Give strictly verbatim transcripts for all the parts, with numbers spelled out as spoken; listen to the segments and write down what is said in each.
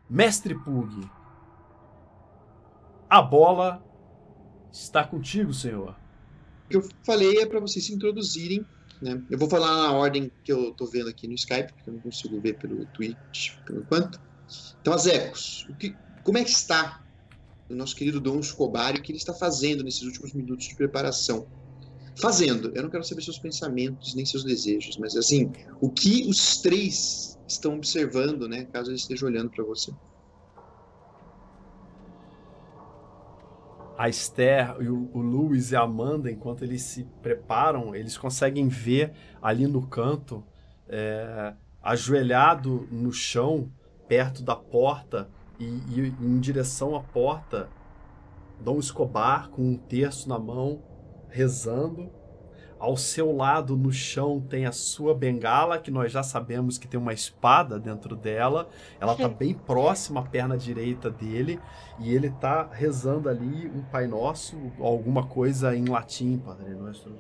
Mestre Pug, a bola está contigo, senhor. O que eu falei é para vocês se introduzirem, né? Eu vou falar na ordem que eu tô vendo aqui no Skype, porque eu não consigo ver pelo Twitch por enquanto. Então, Azecos, o que, como é que está o nosso querido Dom Escobar e o que ele está fazendo nesses últimos minutos de preparação? Fazendo, eu não quero saber seus pensamentos nem seus desejos, mas assim, o que os três estão observando, né? Caso ele esteja olhando para você. A Esther, o, o Lewis e a Amanda, enquanto eles se preparam, eles conseguem ver ali no canto, é, ajoelhado no chão, perto da porta e, e em direção à porta, Dom Escobar com um terço na mão, rezando. Ao seu lado, no chão, tem a sua bengala, que nós já sabemos que tem uma espada dentro dela. Ela está bem próxima à perna direita dele. E ele está rezando ali um Pai Nosso, alguma coisa em latim. Padre Nosso.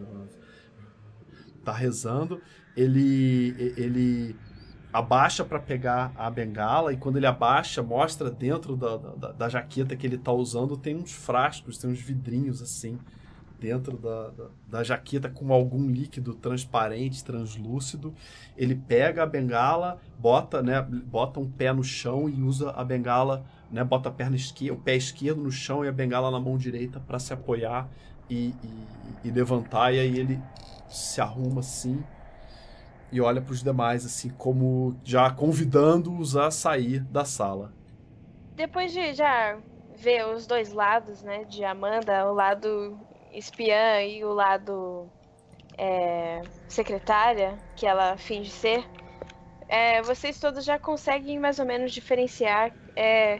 Está rezando. Ele, ele abaixa para pegar a bengala. E quando ele abaixa, mostra dentro da, da, da jaqueta que ele está usando, tem uns frascos, tem uns vidrinhos assim, dentro da, da, da jaqueta com algum líquido transparente, translúcido. Ele pega a bengala, bota, né, bota um pé no chão e usa a bengala, né, bota a perna esquerda, o pé esquerdo no chão e a bengala na mão direita para se apoiar e, e, e levantar. E aí ele se arruma assim e olha para os demais, assim, como já convidando-os a sair da sala. Depois de já ver os dois lados, né, de Amanda, o lado espiã e o lado é, secretária, que ela finge ser, é, vocês todos já conseguem mais ou menos diferenciar é,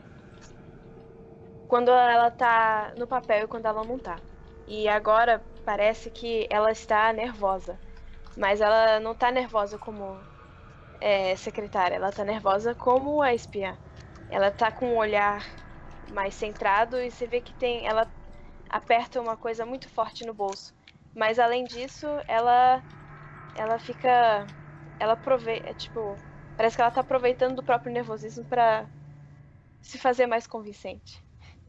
quando ela tá no papel e quando ela não tá. E agora parece que ela está nervosa, mas ela não tá nervosa como é, secretária, ela tá nervosa como a espiã. Ela tá com um olhar mais centrado e você vê que tem... ela aperta uma coisa muito forte no bolso. Mas além disso, ela ela fica ela aproveita, é, tipo, parece que ela tá aproveitando do próprio nervosismo para se fazer mais convincente.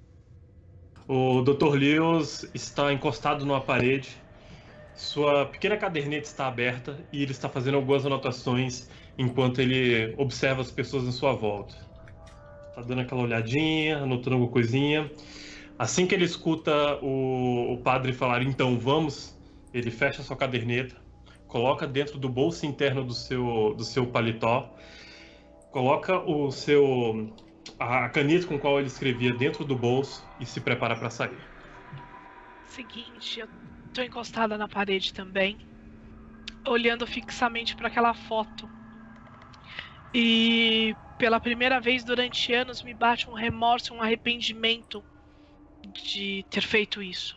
O doutor Lewis está encostado numa parede. Sua pequena caderneta está aberta e ele está fazendo algumas anotações enquanto ele observa as pessoas em sua volta. Está dando aquela olhadinha, anotando alguma coisinha. Assim que ele escuta o, o padre falar, então vamos, ele fecha sua caderneta, coloca dentro do bolso interno do seu, do seu paletó, coloca o seu, a caneta com a qual ele escrevia dentro do bolso e se prepara para sair. Seguinte, eu tô encostada na parede também, olhando fixamente para aquela foto. E pela primeira vez durante anos me bate um remorso, um arrependimento de ter feito isso.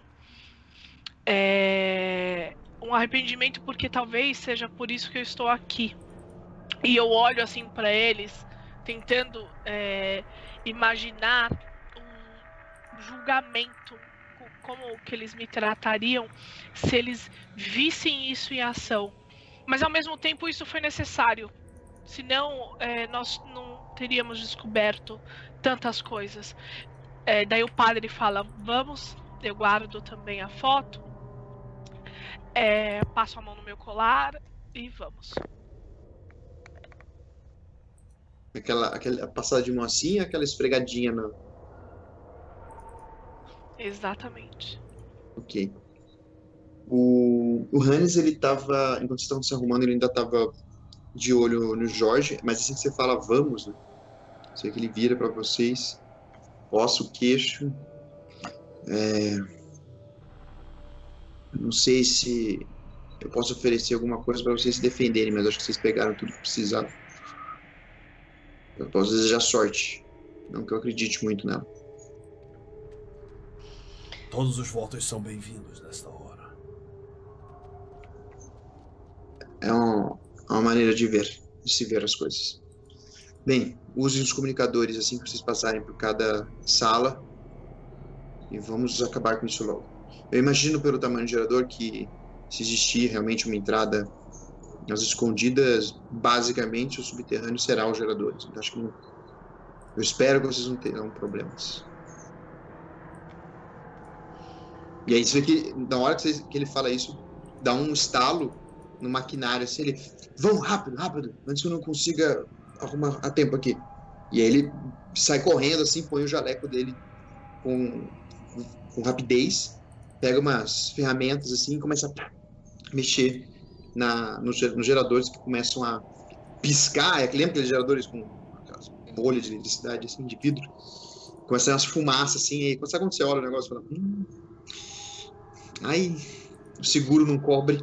É um arrependimento porque talvez seja por isso que eu estou aqui. E eu olho assim para eles, tentando é, imaginar um julgamento, como que eles me tratariam se eles vissem isso em ação. Mas ao mesmo tempo isso foi necessário. Senão é, nós não teríamos descoberto tantas coisas. É, daí o padre fala, vamos, eu guardo também a foto, é, passo a mão no meu colar e vamos. Aquela, aquela passada de mão assim, aquela esfregadinha na... Exatamente. Ok. O, o Hannes, ele tava, enquanto vocês estavam se arrumando, ele ainda tava de olho no Jorge, mas assim que você fala vamos, né? Você vê que ele vira para vocês, coça o queixo. É... Não sei se eu posso oferecer alguma coisa para vocês se defenderem, mas acho que vocês pegaram tudo que precisavam. Eu posso desejar sorte, não que eu acredite muito nela. Todos os votos são bem-vindos nesta hora. É uma, uma maneira de ver, de se ver as coisas. Bem, usem os comunicadores assim que vocês passarem por cada sala e vamos acabar com isso logo. Eu imagino pelo tamanho do gerador que se existir realmente uma entrada nas escondidas, basicamente o subterrâneo será os geradores. Então acho que não, Eu espero que vocês não tenham problemas. E aí você vê que na hora que, vocês, que ele fala isso, dá um estalo no maquinário, assim, ele... Vão, rápido, rápido, antes que eu não consiga arrumar a tempo aqui. E aí ele sai correndo, assim, põe o jaleco dele com, com rapidez, pega umas ferramentas, assim, e começa a mexer na, nos, nos geradores que começam a piscar. É que lembra aqueles geradores com aquelas bolhas de eletricidade, assim, de vidro? Começam umas fumaças, assim, e quando, sabe quando você olha o negócio e fala... Hum, ai, o seguro não cobre.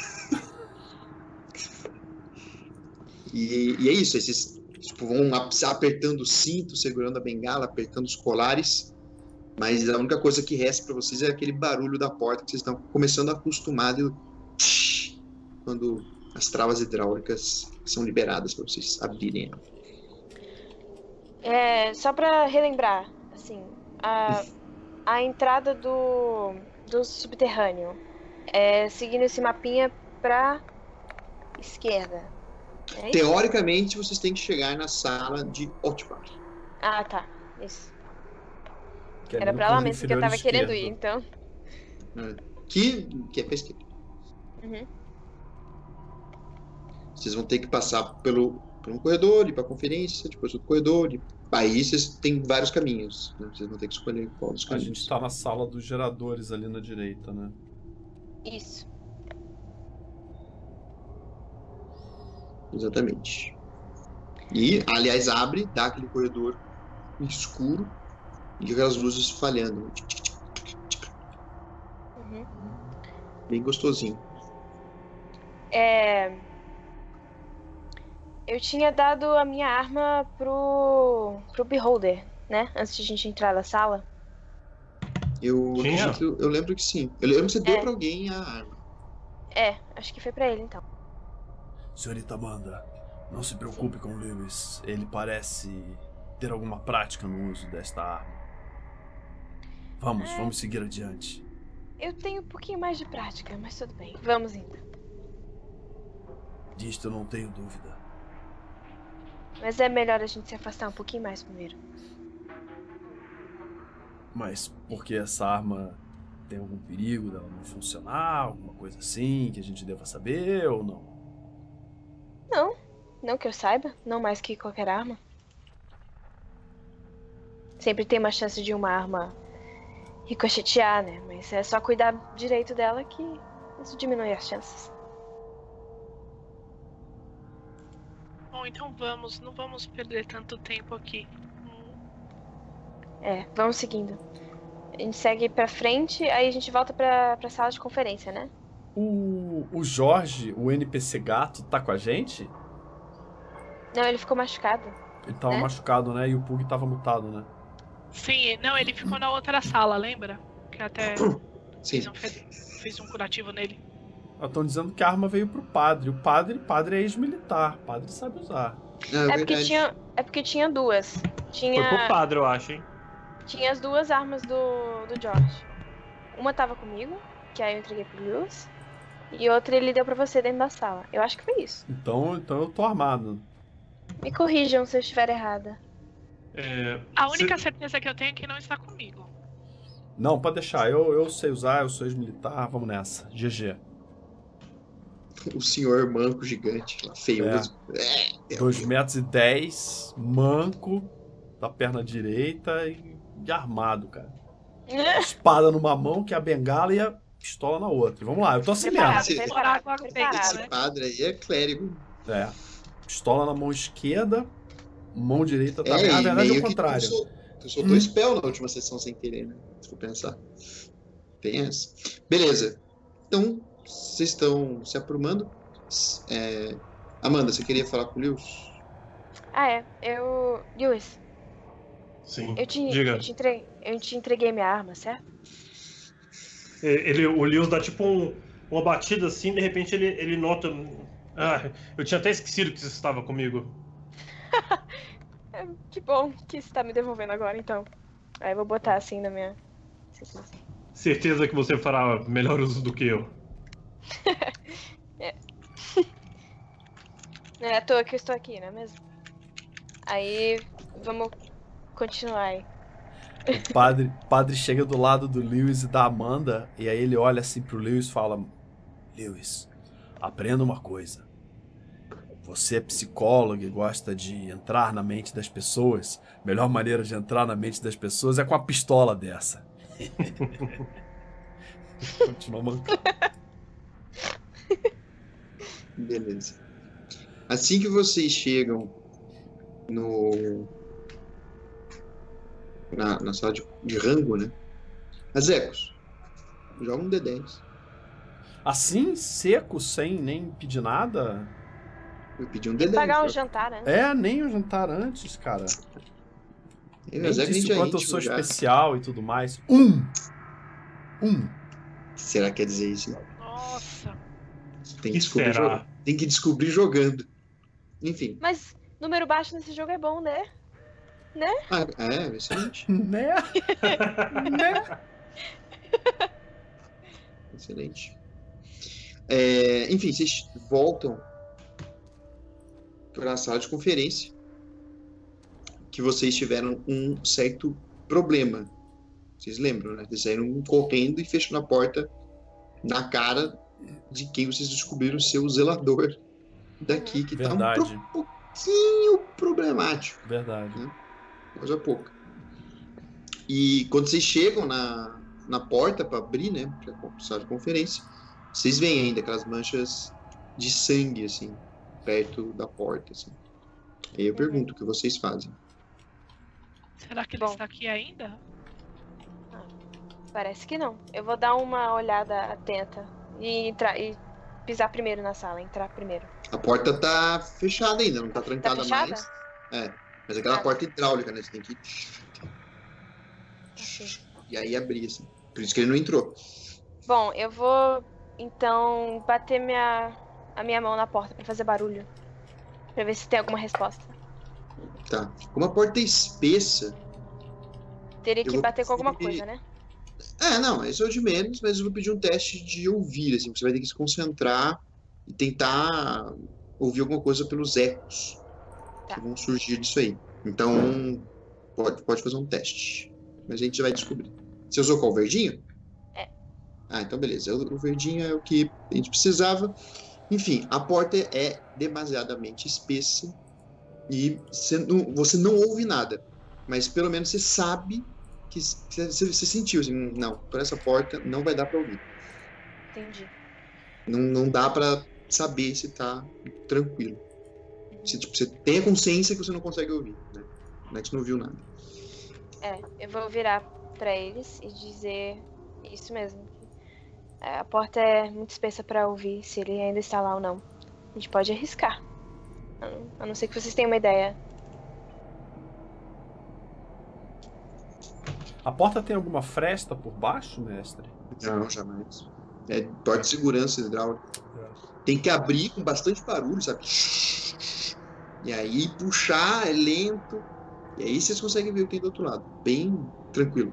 E, e é isso, esses tipo, vão apertando o cinto, segurando a bengala, apertando os colares, mas a única coisa que resta para vocês é aquele barulho da porta que vocês estão começando a acostumar de... quando as travas hidráulicas são liberadas para vocês abrirem. É, só para relembrar, assim, a, a entrada do, do subterrâneo é seguindo esse mapinha para esquerda. É Teoricamente, vocês têm que chegar na sala de Otvar. Ah, tá. Isso. Que é Era no pra lá canto mesmo que eu inferior tava esquerdo. querendo ir, então. Que, que é pra esquerda. Uhum. Vocês vão ter que passar pelo, por um corredor, ir pra conferência, depois outro corredor. E... Aí vocês têm vários caminhos. Né? Vocês vão ter que escolher qual dos A caminhos. gente tá na sala dos geradores ali na direita, né? Isso. Exatamente. E, aliás, abre, dá aquele corredor escuro e aquelas luzes falhando. Uhum. Bem gostosinho. É... Eu tinha dado a minha arma pro, pro Beholder, né? Antes de a gente entrar na sala. Eu, Tinha? acredito, eu lembro que sim. Eu lembro que você deu É. pra alguém a arma. É, acho que foi pra ele, então. Senhorita Amanda, não se preocupe com o Lewis. Ele parece ter alguma prática no uso desta arma. Vamos, É. vamos seguir adiante. Eu tenho um pouquinho mais de prática, mas tudo bem. Vamos então. Disto eu não tenho dúvida. Mas é melhor a gente se afastar um pouquinho mais primeiro. Mas por que essa arma tem algum perigo dela não funcionar? Alguma coisa assim que a gente deva saber ou não? Não, não que eu saiba. Não mais que qualquer arma. Sempre tem uma chance de uma arma ricochetear, né? Mas é só cuidar direito dela que isso diminui as chances. Bom, então vamos, não vamos perder tanto tempo aqui. É, vamos seguindo. A gente segue pra frente, aí a gente volta pra, pra sala de conferência, né? O, o Jorge, o N P C gato, tá com a gente? Não, ele ficou machucado. Ele tava É? machucado, né? E o Pug tava mutado, né? Sim, não, ele ficou na outra sala, lembra? Que até Sim. fiz um, fe- fiz um curativo nele. Estão dizendo que a arma veio pro padre. O padre, padre é ex-militar. O padre sabe usar. Não, É porque verdade. tinha, é porque tinha duas. Foi Tinha, pro padre, eu acho, hein? tinha as duas armas do, do George. Uma tava comigo, que aí eu entreguei pro Lewis. E outra ele deu pra você dentro da sala. Eu acho que foi isso. Então, então eu tô armado. Me corrijam se eu estiver errada. É, A única cê- certeza que eu tenho é que não está comigo. Não, pode deixar. Eu, eu sei usar, eu sou ex-militar. Vamos nessa. G G. O senhor manco gigante, lá, feioso. É. dois metros e dez, manco, da perna direita e, e armado, cara. Espada numa mão, que é a bengala, e a pistola na outra. Vamos lá, eu tô assim Preparado, mesmo. preparado, Preparado, preparado. Esse padre aí é clérigo. É. Pistola na mão esquerda, mão direita tá É, bem. Na e verdade é meio o que contrário. Tu, sol- tu soltou Hum. spell na última sessão sem querer, né? Se for pensar. Tem essa. Beleza. Então, vocês estão se aprumando. É... Amanda, você queria falar com o Lewis? Ah, é. Eu... Lewis, Sim. eu te, Diga. eu te, entreguei, eu te entreguei minha arma, certo? É, Ele, o Lewis dá tipo um, uma batida assim, de repente ele, ele nota. Ah, eu tinha até esquecido que você estava comigo. É, que bom que você tá me devolvendo agora, então. Aí eu vou botar assim na minha... Certeza que você fará melhor uso do que eu. Não é à toa que eu estou aqui, não é mesmo? Aí, vamos continuar aí. O padre, padre chega do lado do Lewis e da Amanda, e aí ele olha assim pro Lewis e fala: Lewis, aprenda uma coisa. Você é psicólogo e gosta de entrar na mente das pessoas. A melhor maneira de entrar na mente das pessoas é com a pistola dessa. Continua mancando. Beleza. Assim que vocês chegam no na, na sala de, de rango, né? Azecos, joga um D dez. Assim, seco, sem nem pedir nada? Eu pedi um D dez. Pagar um só. jantar, né? É, nem o jantar antes, cara. Eu, Nem Azecos, a disse gente o é quanto eu íntimo sou já. especial e tudo mais. Um! Um! Será que quer dizer isso? Nossa. Tem que, Que descobrir será? jogando. Tem que descobrir jogando. Enfim. Mas número baixo nesse jogo é bom, né? Ah, é, excelente. Né? Né? Excelente. É, enfim, vocês voltam para a sala de conferência que vocês tiveram um certo problema. Vocês lembram, né? Vocês saíram correndo e fechando a porta na cara de quem vocês descobriram ser o zelador daqui, que tá um Verdade. pro- pouquinho problemático. Verdade. Coisa pouca. E quando vocês chegam na, na porta para abrir, né, para a sala de conferência, vocês veem ainda aquelas manchas de sangue, assim, perto da porta, assim. Aí eu pergunto o que vocês fazem. Será que ele Bom. está aqui ainda? Parece que não. Eu vou dar uma olhada atenta e entrar e pisar primeiro na sala, entrar primeiro. A porta tá fechada ainda, não tá trancada Tá fechada? mais. É, mas aquela Ah. porta hidráulica, né? Você tem que Ok. e aí abrir, assim. Por isso que ele não entrou. Bom, eu vou então bater minha a minha mão na porta pra fazer barulho, pra ver se tem alguma resposta. Tá. Como a porta é espessa. Teria Eu que vou bater com alguma pedir- coisa, né? É, não, esse é o de menos, mas eu vou pedir um teste de ouvir, assim. Você vai ter que se concentrar e tentar ouvir alguma coisa pelos ecos Tá. que vão surgir disso aí. Então, pode, pode fazer um teste. Mas a gente já vai descobrir. Você usou qual? O verdinho? É. Ah, então beleza. O, o verdinho é o que a gente precisava. Enfim, a porta é demasiadamente espessa e você não, você não ouve nada. Mas pelo menos você sabe que você, você sentiu assim, não, por essa porta não vai dar pra ouvir. Entendi. Não, não dá pra saber se tá tranquilo. Você, tipo, você tem a consciência que você não consegue ouvir, né? Não é que você não ouviu nada. É, eu vou virar pra eles e dizer isso mesmo. É, a porta é muito espessa pra ouvir se ele ainda está lá ou não. A gente pode arriscar. A não- A não ser que vocês tenham uma ideia. A porta tem alguma fresta por baixo, mestre? Não, jamais. É porta de segurança hidráulica. Tem que abrir com bastante barulho, sabe? E aí puxar é lento. E aí vocês conseguem ver o que tem do outro lado. Bem tranquilo.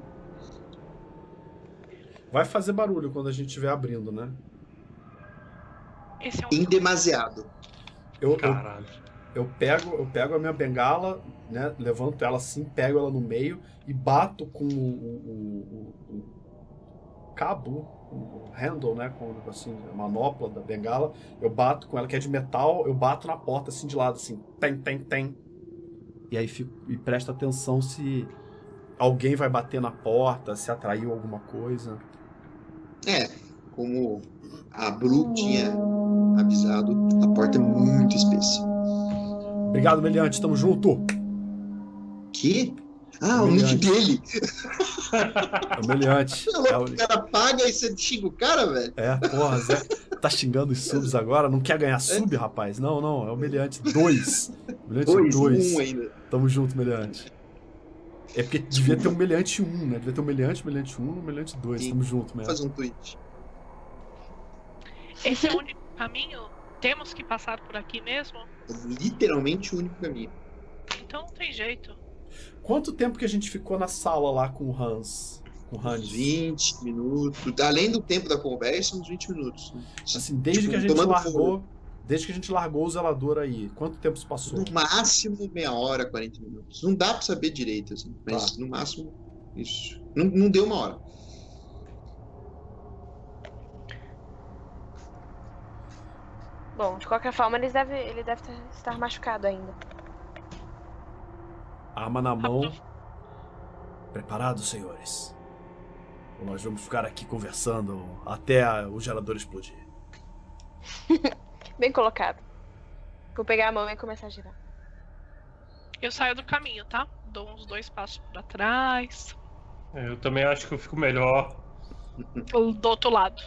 Vai fazer barulho quando a gente estiver abrindo, né? Esse é um. Em demasiado. Eu, eu, Caralho. eu, pego, eu pego a minha bengala, né? Levanto ela assim, pego ela no meio e bato com o, o, o- o cabo, o handle, né? Com assim, a manopla da bengala. Eu bato com ela, que é de metal, eu bato na porta assim de lado, assim, tem, tem, tem. E aí fico, e presto atenção se alguém vai bater na porta, se atraiu alguma coisa. É, como a Bru tinha avisado, a porta é muito espessa. Obrigado, Meliante, tamo junto. Que? Ah, o nick dele. É o Meliante. É, o... O cara paga e você xinga o cara, velho. é, porra, Zé, tá xingando os subs agora? Não quer ganhar sub, rapaz? Não, não, é o Meliante dois. Meliante Dois, dois. um ainda. Tamo junto, Meliante. É porque devia ter um Meliante um, né? Devia ter um Meliante, Meliante um, um Meliante dois. Sim. Tamo junto, Vou Meliante. fazer um tweet. Esse é o único caminho? Temos que passar por aqui mesmo? Literalmente o único caminho. Então não tem jeito. Quanto tempo que a gente ficou na sala lá com o Hans? Com o Uns Hans? vinte minutos. Além do tempo da conversa, uns vinte minutos. né? Assim, desde Tipo, que a gente tomando largou. fôlego. Desde que a gente largou o zelador aí, quanto tempo se passou? No máximo meia hora, quarenta minutos. Não dá pra saber direito, assim, mas Tá. no máximo isso. Não, não deu uma hora. Bom, de qualquer forma, ele deve, ele deve estar machucado ainda. Arma na mão. Preparados, senhores? Ou nós vamos ficar aqui conversando até a- o gerador explodir? Bem colocado. Vou pegar a mão e começar a girar. Eu saio do caminho, tá? Dou uns dois passos pra trás. Eu também acho que eu fico melhor. Do outro lado.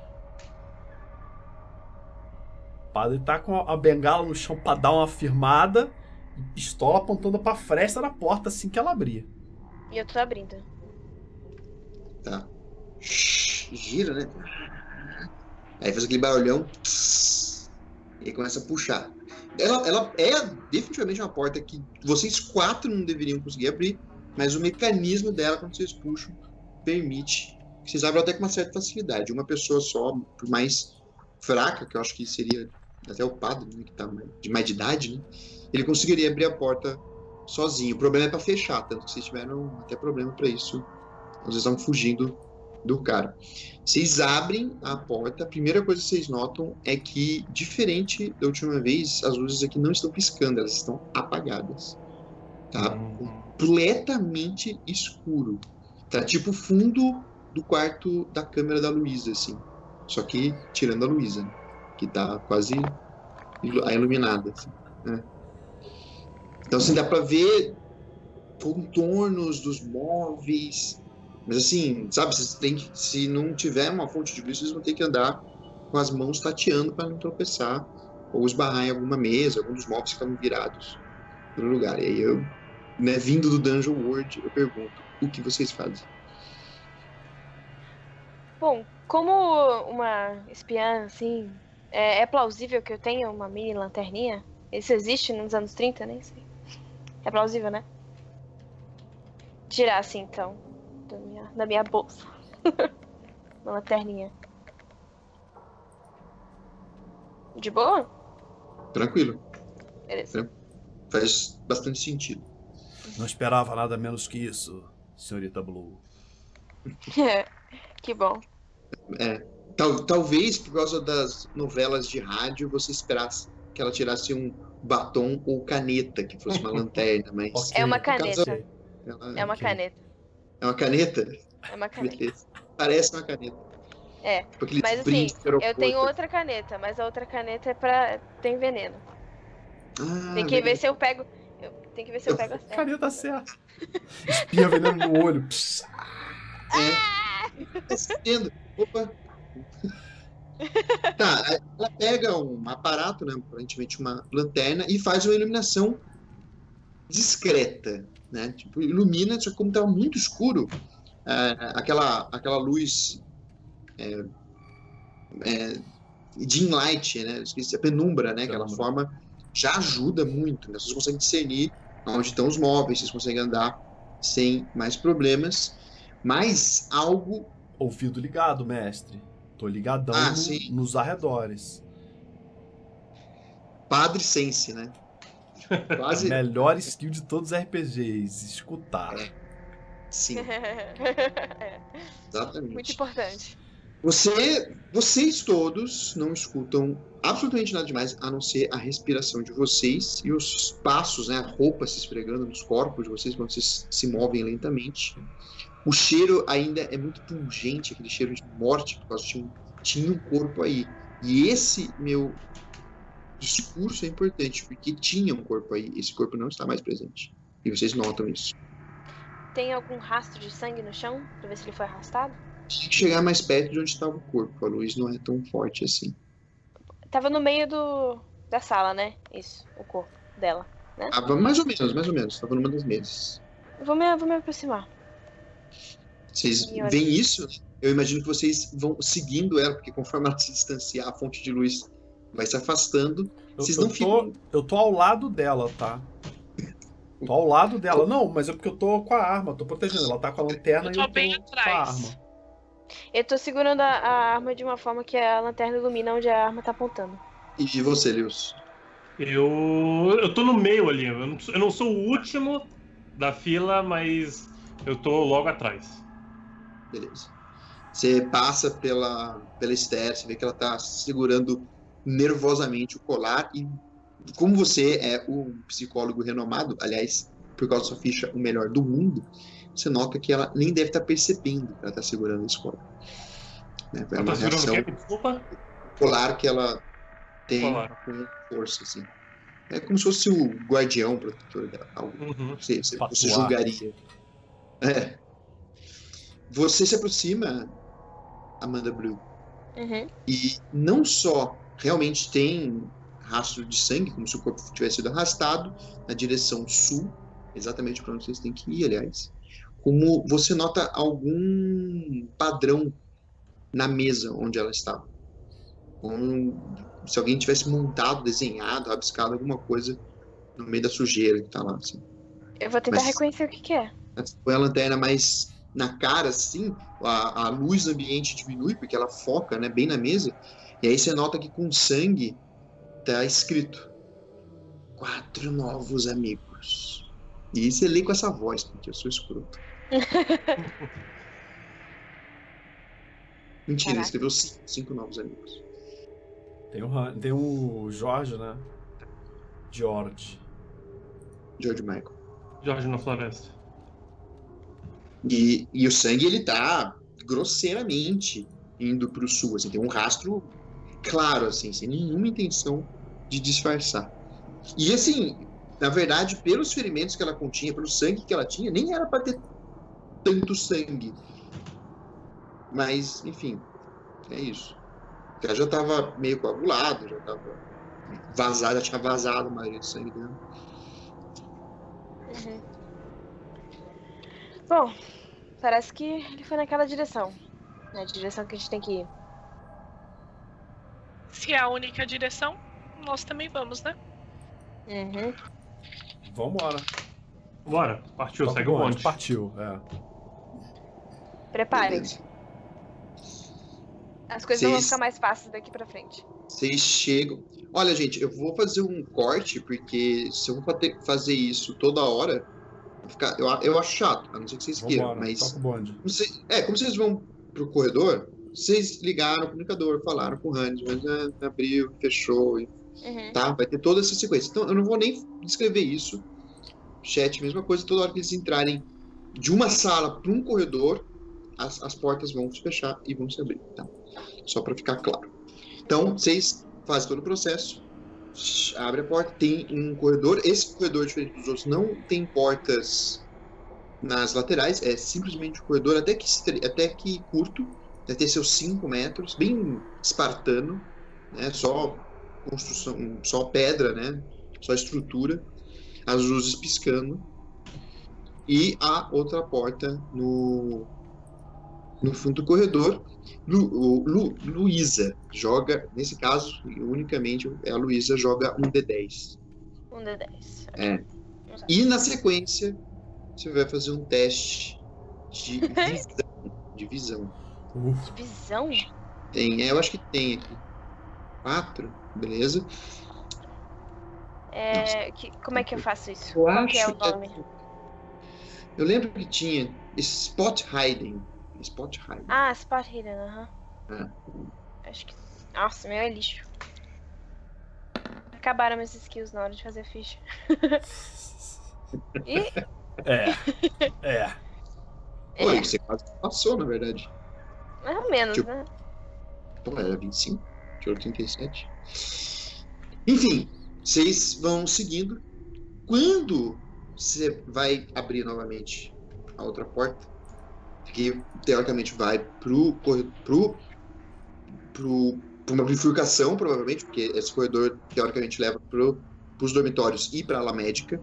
O padre tá com a bengala no chão pra dar uma firmada e pistola apontando pra fresta da porta assim que ela abrir. E eu tô abrindo. Tá. Gira, né? Aí faz aquele barulhão. E aí começa a puxar. Ela, ela é definitivamente uma porta que vocês quatro não deveriam conseguir abrir, mas o mecanismo dela, quando vocês puxam, permite que vocês abram até com uma certa facilidade. Uma pessoa só, por mais fraca, que eu acho que seria até o padre, né, que tá de mais de idade, né, ele conseguiria abrir a porta sozinho. O problema é para fechar, tanto que vocês tiveram até problema para isso. Vocês estão fugindo do cara. Vocês abrem a porta, a primeira coisa que vocês notam é que, diferente da última vez, as luzes aqui não estão piscando, elas estão apagadas. Tá completamente escuro. Tá tipo o fundo do quarto da câmera da Luísa, assim. Só que tirando a Luísa, que tá quase ilu- a iluminada, assim, né? Então, assim, dá pra ver contornos dos móveis. Mas assim, sabe, vocês têm que, se não tiver uma fonte de luz, vocês vão ter que andar com as mãos tateando para não tropeçar ou esbarrar em alguma mesa, algum dos móveis ficam virados no lugar. E aí eu, né, vindo do Dungeon World, eu pergunto, o que vocês fazem? Bom, como uma espiã, assim, é, é plausível que eu tenha uma mini lanterninha? Isso existe nos anos trinta? Nem sei. É plausível, né? Tirar assim, então, da minha, da minha bolsa. Uma lanterninha. De boa? Tranquilo, Beleza. faz bastante sentido. Não esperava nada menos que isso, senhorita Blue. Que bom. É, tal, talvez por causa das novelas de rádio você esperasse que ela tirasse um batom ou caneta, que fosse uma lanterna, mas... Ok. É uma por causa- caneta. ela- É uma ok. caneta. É uma caneta? É uma caneta. Beleza. Parece uma caneta. É. Tipo aqueles Mas assim, brindes de eu aeroporto. tenho outra caneta, mas a outra caneta é pra. Tem veneno. Ah, Tem que ver beleza. se eu pego. Eu... Tem que ver se eu pego a certa. Caneta certa. Espia veneno no olho. Pss. É. Tá sendo. Opa. Tá, ela pega um aparato, né, aparentemente uma lanterna, e faz uma iluminação discreta, né? Tipo, ilumina, só que como estava muito escuro, é, aquela, aquela luz é, é, dim light, né? Esqueci, a penumbra, né? Aquela Penumbra. forma já ajuda muito, né? Vocês conseguem discernir onde estão os móveis, vocês conseguem andar sem mais problemas, mas algo Ouvido ligado, mestre. Tô ligadão Ah, no- sim. nos arredores. Padre Sense, né? Quase. Melhor skill de todos os R P Gs. Escutar. Sim, É, exatamente. muito importante. Você, vocês todos não escutam absolutamente nada demais, a não ser a respiração de vocês e os passos, né, a roupa se esfregando nos corpos de vocês quando vocês se movem lentamente. O cheiro ainda é muito pungente, aquele cheiro de morte, por causa de um, tinha um corpo aí. E esse meu discurso é importante, porque tinha um corpo aí, esse corpo não está mais presente. E vocês notam isso. Tem algum rastro de sangue no chão? Pra ver se ele foi arrastado? Tinha que chegar mais perto de onde estava o corpo, a luz não é tão forte assim. Tava no meio do da sala, né? Isso, o corpo dela. Tava mais ou menos, mais ou menos, estava numa das mesas. Vou me, vou me aproximar. Vocês E olha- veem isso? Eu imagino que vocês vão seguindo ela, porque conforme ela se distanciar, a fonte de luz vai se afastando. Eu, Vocês eu não tô, ficam. eu tô ao lado dela, tá? Tô ao lado dela. Não, mas é porque eu tô com a arma, tô protegendo. Ela tá com a lanterna Eu e tô eu tô bem com a atrás. arma. Eu tô segurando a, a arma de uma forma que a lanterna ilumina onde a arma tá apontando. E você, Lewis? Eu, eu tô no meio ali. Eu não, eu não sou o último da fila, mas eu tô logo atrás. Beleza. Você passa pela, pela Esther, você vê que ela tá segurando nervosamente o colar e como você é um psicólogo renomado, aliás, por causa da sua ficha, o melhor do mundo, você nota que ela nem deve estar percebendo que ela está segurando esse colar. Né? É Ela uma tá segurando reação o quê? Desculpa? colar que ela tem Colar. com força, assim. É como se fosse o guardião protetor dela. Algo. Uhum. Você, você, você Patuar. julgaria. É. Você se aproxima, Amanda Blue, Uhum. e não só realmente tem rastro de sangue, como se o corpo tivesse sido arrastado na direção sul, exatamente para onde vocês têm que ir, aliás, como você nota algum padrão na mesa onde ela estava. Como se alguém tivesse montado, desenhado, rabiscado alguma coisa no meio da sujeira que está lá. Assim. Eu vou tentar Mas- reconhecer o que, que é. Põe a lanterna mais na cara, assim, a, a luz ambiente diminui, porque ela foca, né, bem na mesa, e aí você nota que com sangue tá escrito quatro novos amigos. E você lê com essa voz, porque eu sou escroto. Mentira, ele Caraca. escreveu cinco, cinco novos amigos. Tem o, Han- tem o Jorge, né? George. George Michael. Jorge na Floresta. E, e o sangue, ele tá grosseiramente indo pro sul, assim, tem um rastro claro, assim, sem nenhuma intenção de disfarçar. E assim, na verdade, pelos ferimentos que ela continha, pelo sangue que ela tinha, nem era pra ter tanto sangue. Mas, enfim, é isso. Ela já tava meio coagulado, já tava vazado, já tinha vazado a maioria do sangue dela. Uhum. Bom, parece que ele foi naquela direção. Na direção que a gente tem que ir. Se é a única direção, nós também vamos, né? Uhum. Vambora. Bora, partiu, Toca segue o bonde. bonde. Partiu, é. Preparem-se. As coisas não vão Vocês- ficar mais fáceis daqui pra frente. Vocês chegam. Olha, gente, eu vou fazer um corte, porque se eu vou ter que fazer isso toda hora, vai ficar, eu, eu acho chato, a não ser que vocês queiram, Vambora. mas. Toca o bonde. Como vocês- é, como vocês vão pro corredor, vocês ligaram o comunicador, falaram com o Hans, mas ah, abriu, fechou, e- Uhum. tá? Vai ter toda essa sequência. Então eu não vou nem descrever isso. Chat, mesma coisa, toda hora que eles entrarem de uma sala para um corredor, as, as portas vão se fechar e vão se abrir, tá? Só para ficar claro. Então, vocês fazem todo o processo, abre a porta, tem um corredor. Esse corredor, diferente dos outros, não tem portas nas laterais, é simplesmente um corredor até que, estre- até que curto, deve ter seus cinco metros, bem espartano, né? Só construção, só pedra, né? Só estrutura, as luzes piscando, e a outra porta no, no fundo do corredor. Lu, o- Lu, Luísa joga, nesse caso, unicamente a Luísa joga um D dez. Um D dez. É. E na sequência, você vai fazer um teste de visão. De visão. Uf, Visão? Tem, é, eu acho que tem aqui. Quatro, beleza. É, que, como é que eu faço isso? Eu Qual que é acho o nome? Eu lembro que tinha Spot Hiding. Spot Hiding. Ah, Spot Hidden, aham. É. Acho que. Nossa, meu é lixo. Acabaram meus skills na hora de fazer a ficha. E É. É. Oi, você quase passou, na verdade. mais ou menos, Tipo- né? Pô, era vinte e cinco, tirou trinta e sete. Enfim, vocês vão seguindo. Quando você vai abrir novamente a outra porta, que teoricamente vai pro corredor, pro, pro, pra uma bifurcação, provavelmente, porque esse corredor teoricamente leva pro, pros dormitórios e pra ala médica.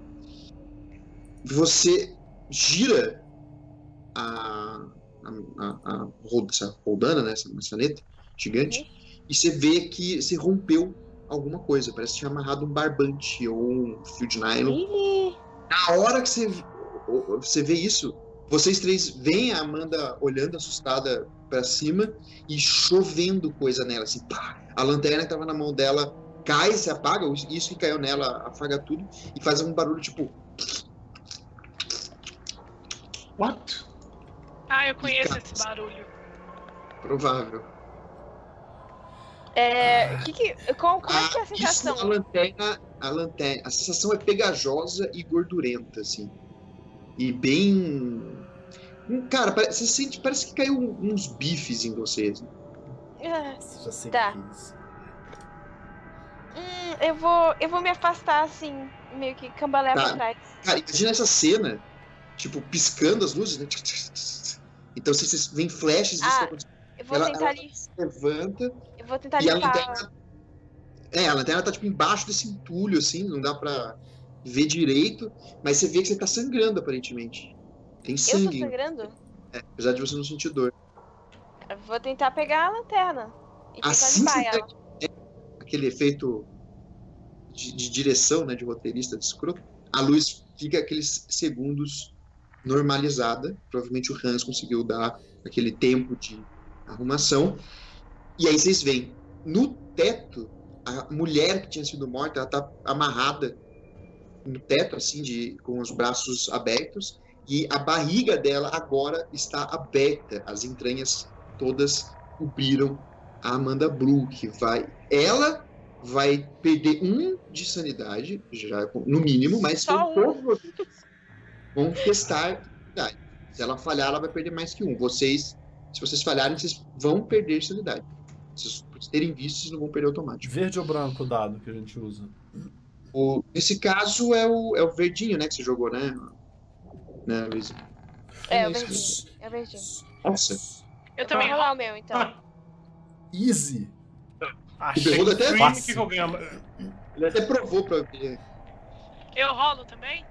Você gira a, a, a, a rol- essa roldana, né, essa maçaneta gigante, e você vê que se rompeu alguma coisa, parece que tinha amarrado um barbante ou um fio de nylon. Ih, Na hora que você, você vê isso, vocês três veem a Amanda olhando assustada pra cima e chovendo coisa nela, assim, pá! A lanterna que tava na mão dela cai, se apaga, isso que caiu nela apaga tudo e faz um barulho tipo... What? Ah, eu conheço Cara, esse barulho. Provável. É, que que, como, como é que é a Ah, isso, sensação? a lanterna, a lanterna, a sensação é pegajosa e gordurenta, assim. E bem... Hum, Cara, pare- você sente, parece que caiu um- uns bifes em você. assim. Ah, Já sei Tá. o que é isso. hum, eu vou, eu vou me afastar assim, meio que cambalear Tá. pra trás. Cara, imagina essa cena, tipo, piscando as luzes, né? Então vocês veem flashes disso Ah, que acontecendo. Eu vou Ela- tentar ela ali, levanta eu vou tentar e a limpar. lanterna... É, a lanterna tá, tipo, embaixo desse entulho, assim, não dá pra ver direito, mas você vê que você tá sangrando, aparentemente. Tem Eu tô sangue, sangrando? é, apesar de você não sentir dor. Eu vou tentar pegar a lanterna e tentar Assim limpar você ela. pega aquele efeito de, de direção, né, de roteirista de escroto, a luz fica aqueles segundos normalizada. Provavelmente o Hans conseguiu dar aquele tempo de arrumação. E aí vocês veem, no teto, a mulher que tinha sido morta, ela tá amarrada no teto, assim, de, com os braços abertos, e a barriga dela agora está aberta. As entranhas todas cobriram a Amanda Blue, que vai... Ela vai perder um de sanidade, já no mínimo, mas Só com todos vocês vão testar sanidade. Se ela falhar, ela vai perder mais que um. Vocês, se vocês falharem, vocês vão perder sanidade. Se vocês terem visto, vocês não vão perder automático. Verde ou branco o dado que a gente usa? O, nesse caso é o, é o verdinho, né, que você jogou, né? Né, Luiz? É, o isso. verdinho. É o verdinho. Nossa. Eu Eu também vou rolar rolo. o meu, então. Ah, Easy. O Achei Bermuda até, Cream, fácil. que que eu ganho? ele até provou pra ver. Eu rolo também?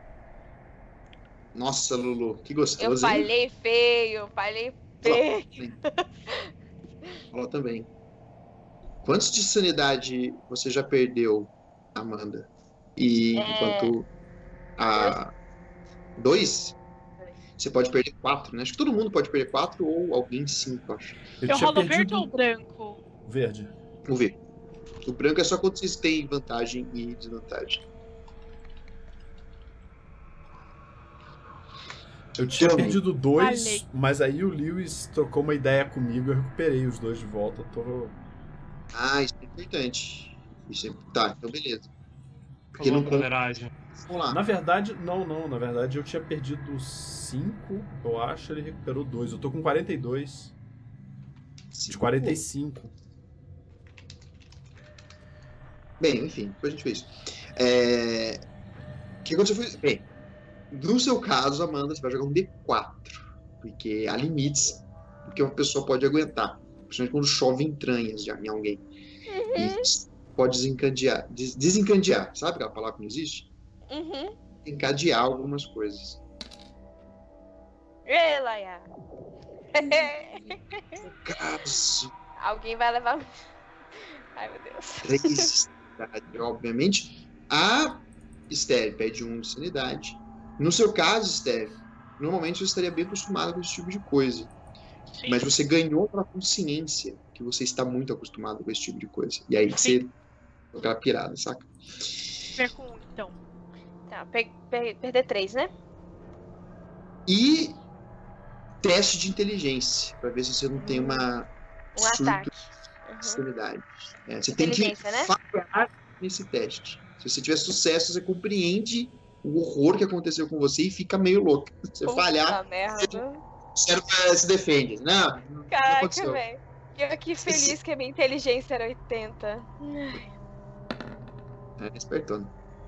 Nossa, Lulu, que Eu gostoso, hein? falei feio, eu falei feio. Falou também. Quantos de sanidade você já perdeu, Amanda? E É. enquanto a... Dois? Você pode perder quatro, né? Acho que todo mundo pode perder quatro ou alguém cinco, acho. Eu, tinha rolo verde perdido- ou branco? Verde. Vamos ver. O branco é só quando vocês têm vantagem e desvantagem. Eu tinha Tome. perdido dois, Falei. mas aí o Lewis trocou uma ideia comigo, eu recuperei os dois de volta. Tô... Ah, isso é importante. Isso é... Tá, então beleza. Porque Falou não a conta. broderagem. Vamos lá. Na verdade, não, não. Na verdade, eu tinha perdido cinco, eu acho, ele recuperou dois. Eu tô com quarenta e dois, de quarenta e cinco. Bem, enfim, depois a gente vê isso. É... O que aconteceu foi... Bem, no seu caso, Amanda, você vai jogar um D quatro. Porque há limites do que uma pessoa pode aguentar. Principalmente quando chove entranhas de- em alguém. E isso pode desencadear. Des desencadear. Sabe aquela palavra que não existe? Uhum. Encadear algumas coisas. Ê, Laia. Caso Alguém vai levar. Ai, meu Deus. três de sanidade, obviamente. A Esther pede um de sanidade. No seu caso, Esther, normalmente você estaria bem acostumada com esse tipo de coisa. Sim. Mas você ganhou pela consciência que você está muito acostumado com esse tipo de coisa. E aí você deu aquela pirada, saca? Ver com um, então. Tá, pe pe perder três, né? E teste de inteligência, para ver se você não tem uma Um surto ataque. de Uhum. sanidade. É, você tem que Inteligência, né? falhar nesse teste. Se você tiver sucesso, você compreende o horror que aconteceu com você e fica meio louco. Se você Puta falhar, merda. você não se defende. Não, não, não Caraca, aconteceu. velho. Eu aqui feliz que a minha inteligência era oitenta. É, espertona.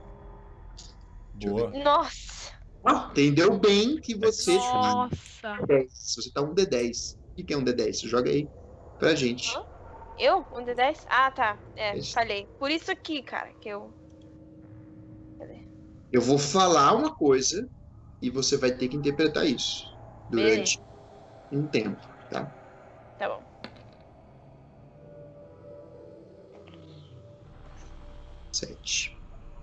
Boa. Nossa. Entendeu bem que você Nossa. dez. Se você tá um D dez. O que que é um D dez? Você joga aí pra gente. Hã? Eu? Um D dez? Ah, tá. É, Isso. falhei. Por isso aqui, cara, que eu... Eu vou falar uma coisa e você vai ter que interpretar isso durante um tempo, tá? Tá bom. Sete.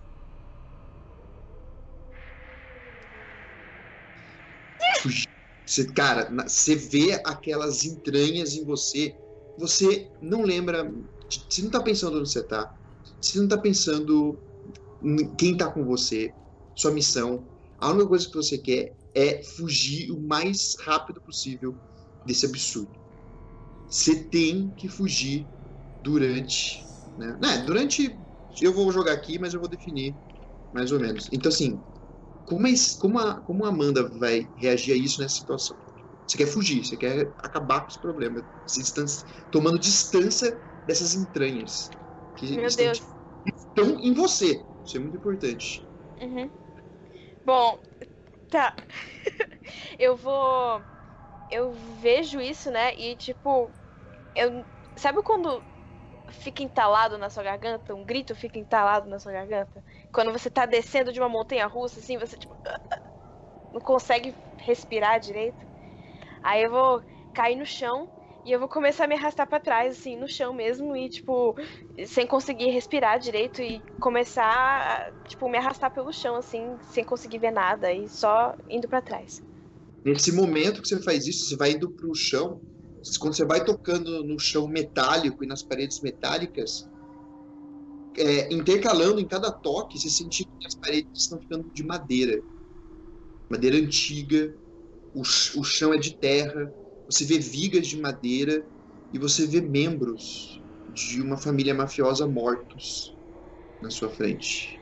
Você, cara, na- você vê aquelas entranhas em você. Você não lembra. Você não tá pensando onde você tá. você não tá pensando em quem tá com você, sua missão. A única coisa que você quer é fugir o mais rápido possível desse absurdo. Você tem que fugir durante, né? Né, durante, eu vou jogar aqui, mas eu vou definir mais ou menos. Então, assim, como, é, como, a, como a Amanda vai reagir a isso nessa situação? Você quer fugir, você quer acabar com esse problema, se distancia, tomando distância dessas entranhas que Meu estão, Deus. estão em você. Isso é muito importante. Uhum. Bom, tá. Eu vou. Eu vejo isso, né? E tipo, eu. Sabe quando fica entalado na sua garganta? Um grito fica entalado na sua garganta? Quando você tá descendo de uma montanha russa, assim, você tipo. Não consegue respirar direito. Aí eu vou cair no chão e eu vou começar a me arrastar pra trás, assim, no chão mesmo, e, tipo, sem conseguir respirar direito e começar a, tipo, me arrastar pelo chão, assim, sem conseguir ver nada e só indo pra trás. Nesse momento que você faz isso, você vai indo pro chão, quando você vai tocando no chão metálico e nas paredes metálicas, é, intercalando em cada toque, você sente que as paredes estão ficando de madeira. Madeira antiga, o, o chão é de terra, você vê vigas de madeira e você vê membros de uma família mafiosa mortos na sua frente.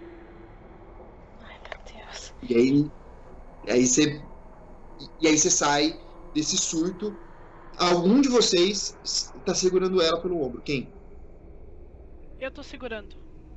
Ai, meu Deus. E aí, e aí você e aí você sai desse surto. Algum de vocês está segurando ela pelo ombro. Quem? Eu tô segurando.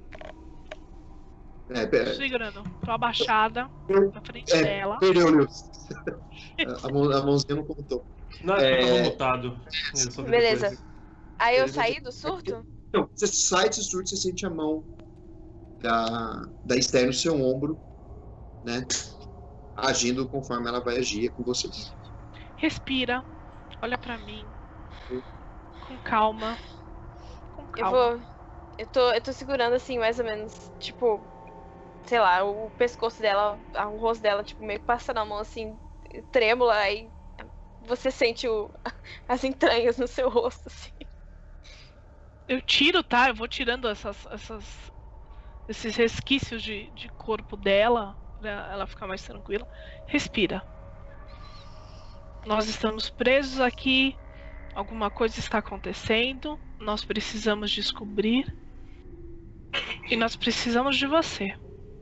É, Tô pera, segurando. Tô abaixada na frente é, dela. perdeu, Lewis. A, mão, a mãozinha não contou. Não, acho que eu É. tava mutado. Eu só vi Beleza. depois. Aí eu Beleza. saí do surto? Não, você sai desse surto, você sente a mão da, da Esther no seu ombro, né? Agindo conforme ela vai agir com você. Respira. Olha pra mim. Com calma. Com Eu calma. vou. Eu tô, eu tô segurando assim, mais ou menos, tipo, sei lá, o pescoço dela, o rosto dela, tipo, meio que passa na mão assim, trêmula, aí você sente o, as entranhas no seu rosto, assim. Eu tiro, tá? Eu vou tirando essas, essas, esses resquícios de, de corpo dela, pra ela ficar mais tranquila. Respira. Nós estamos presos aqui. Alguma coisa está acontecendo. Nós precisamos descobrir. E nós precisamos de você.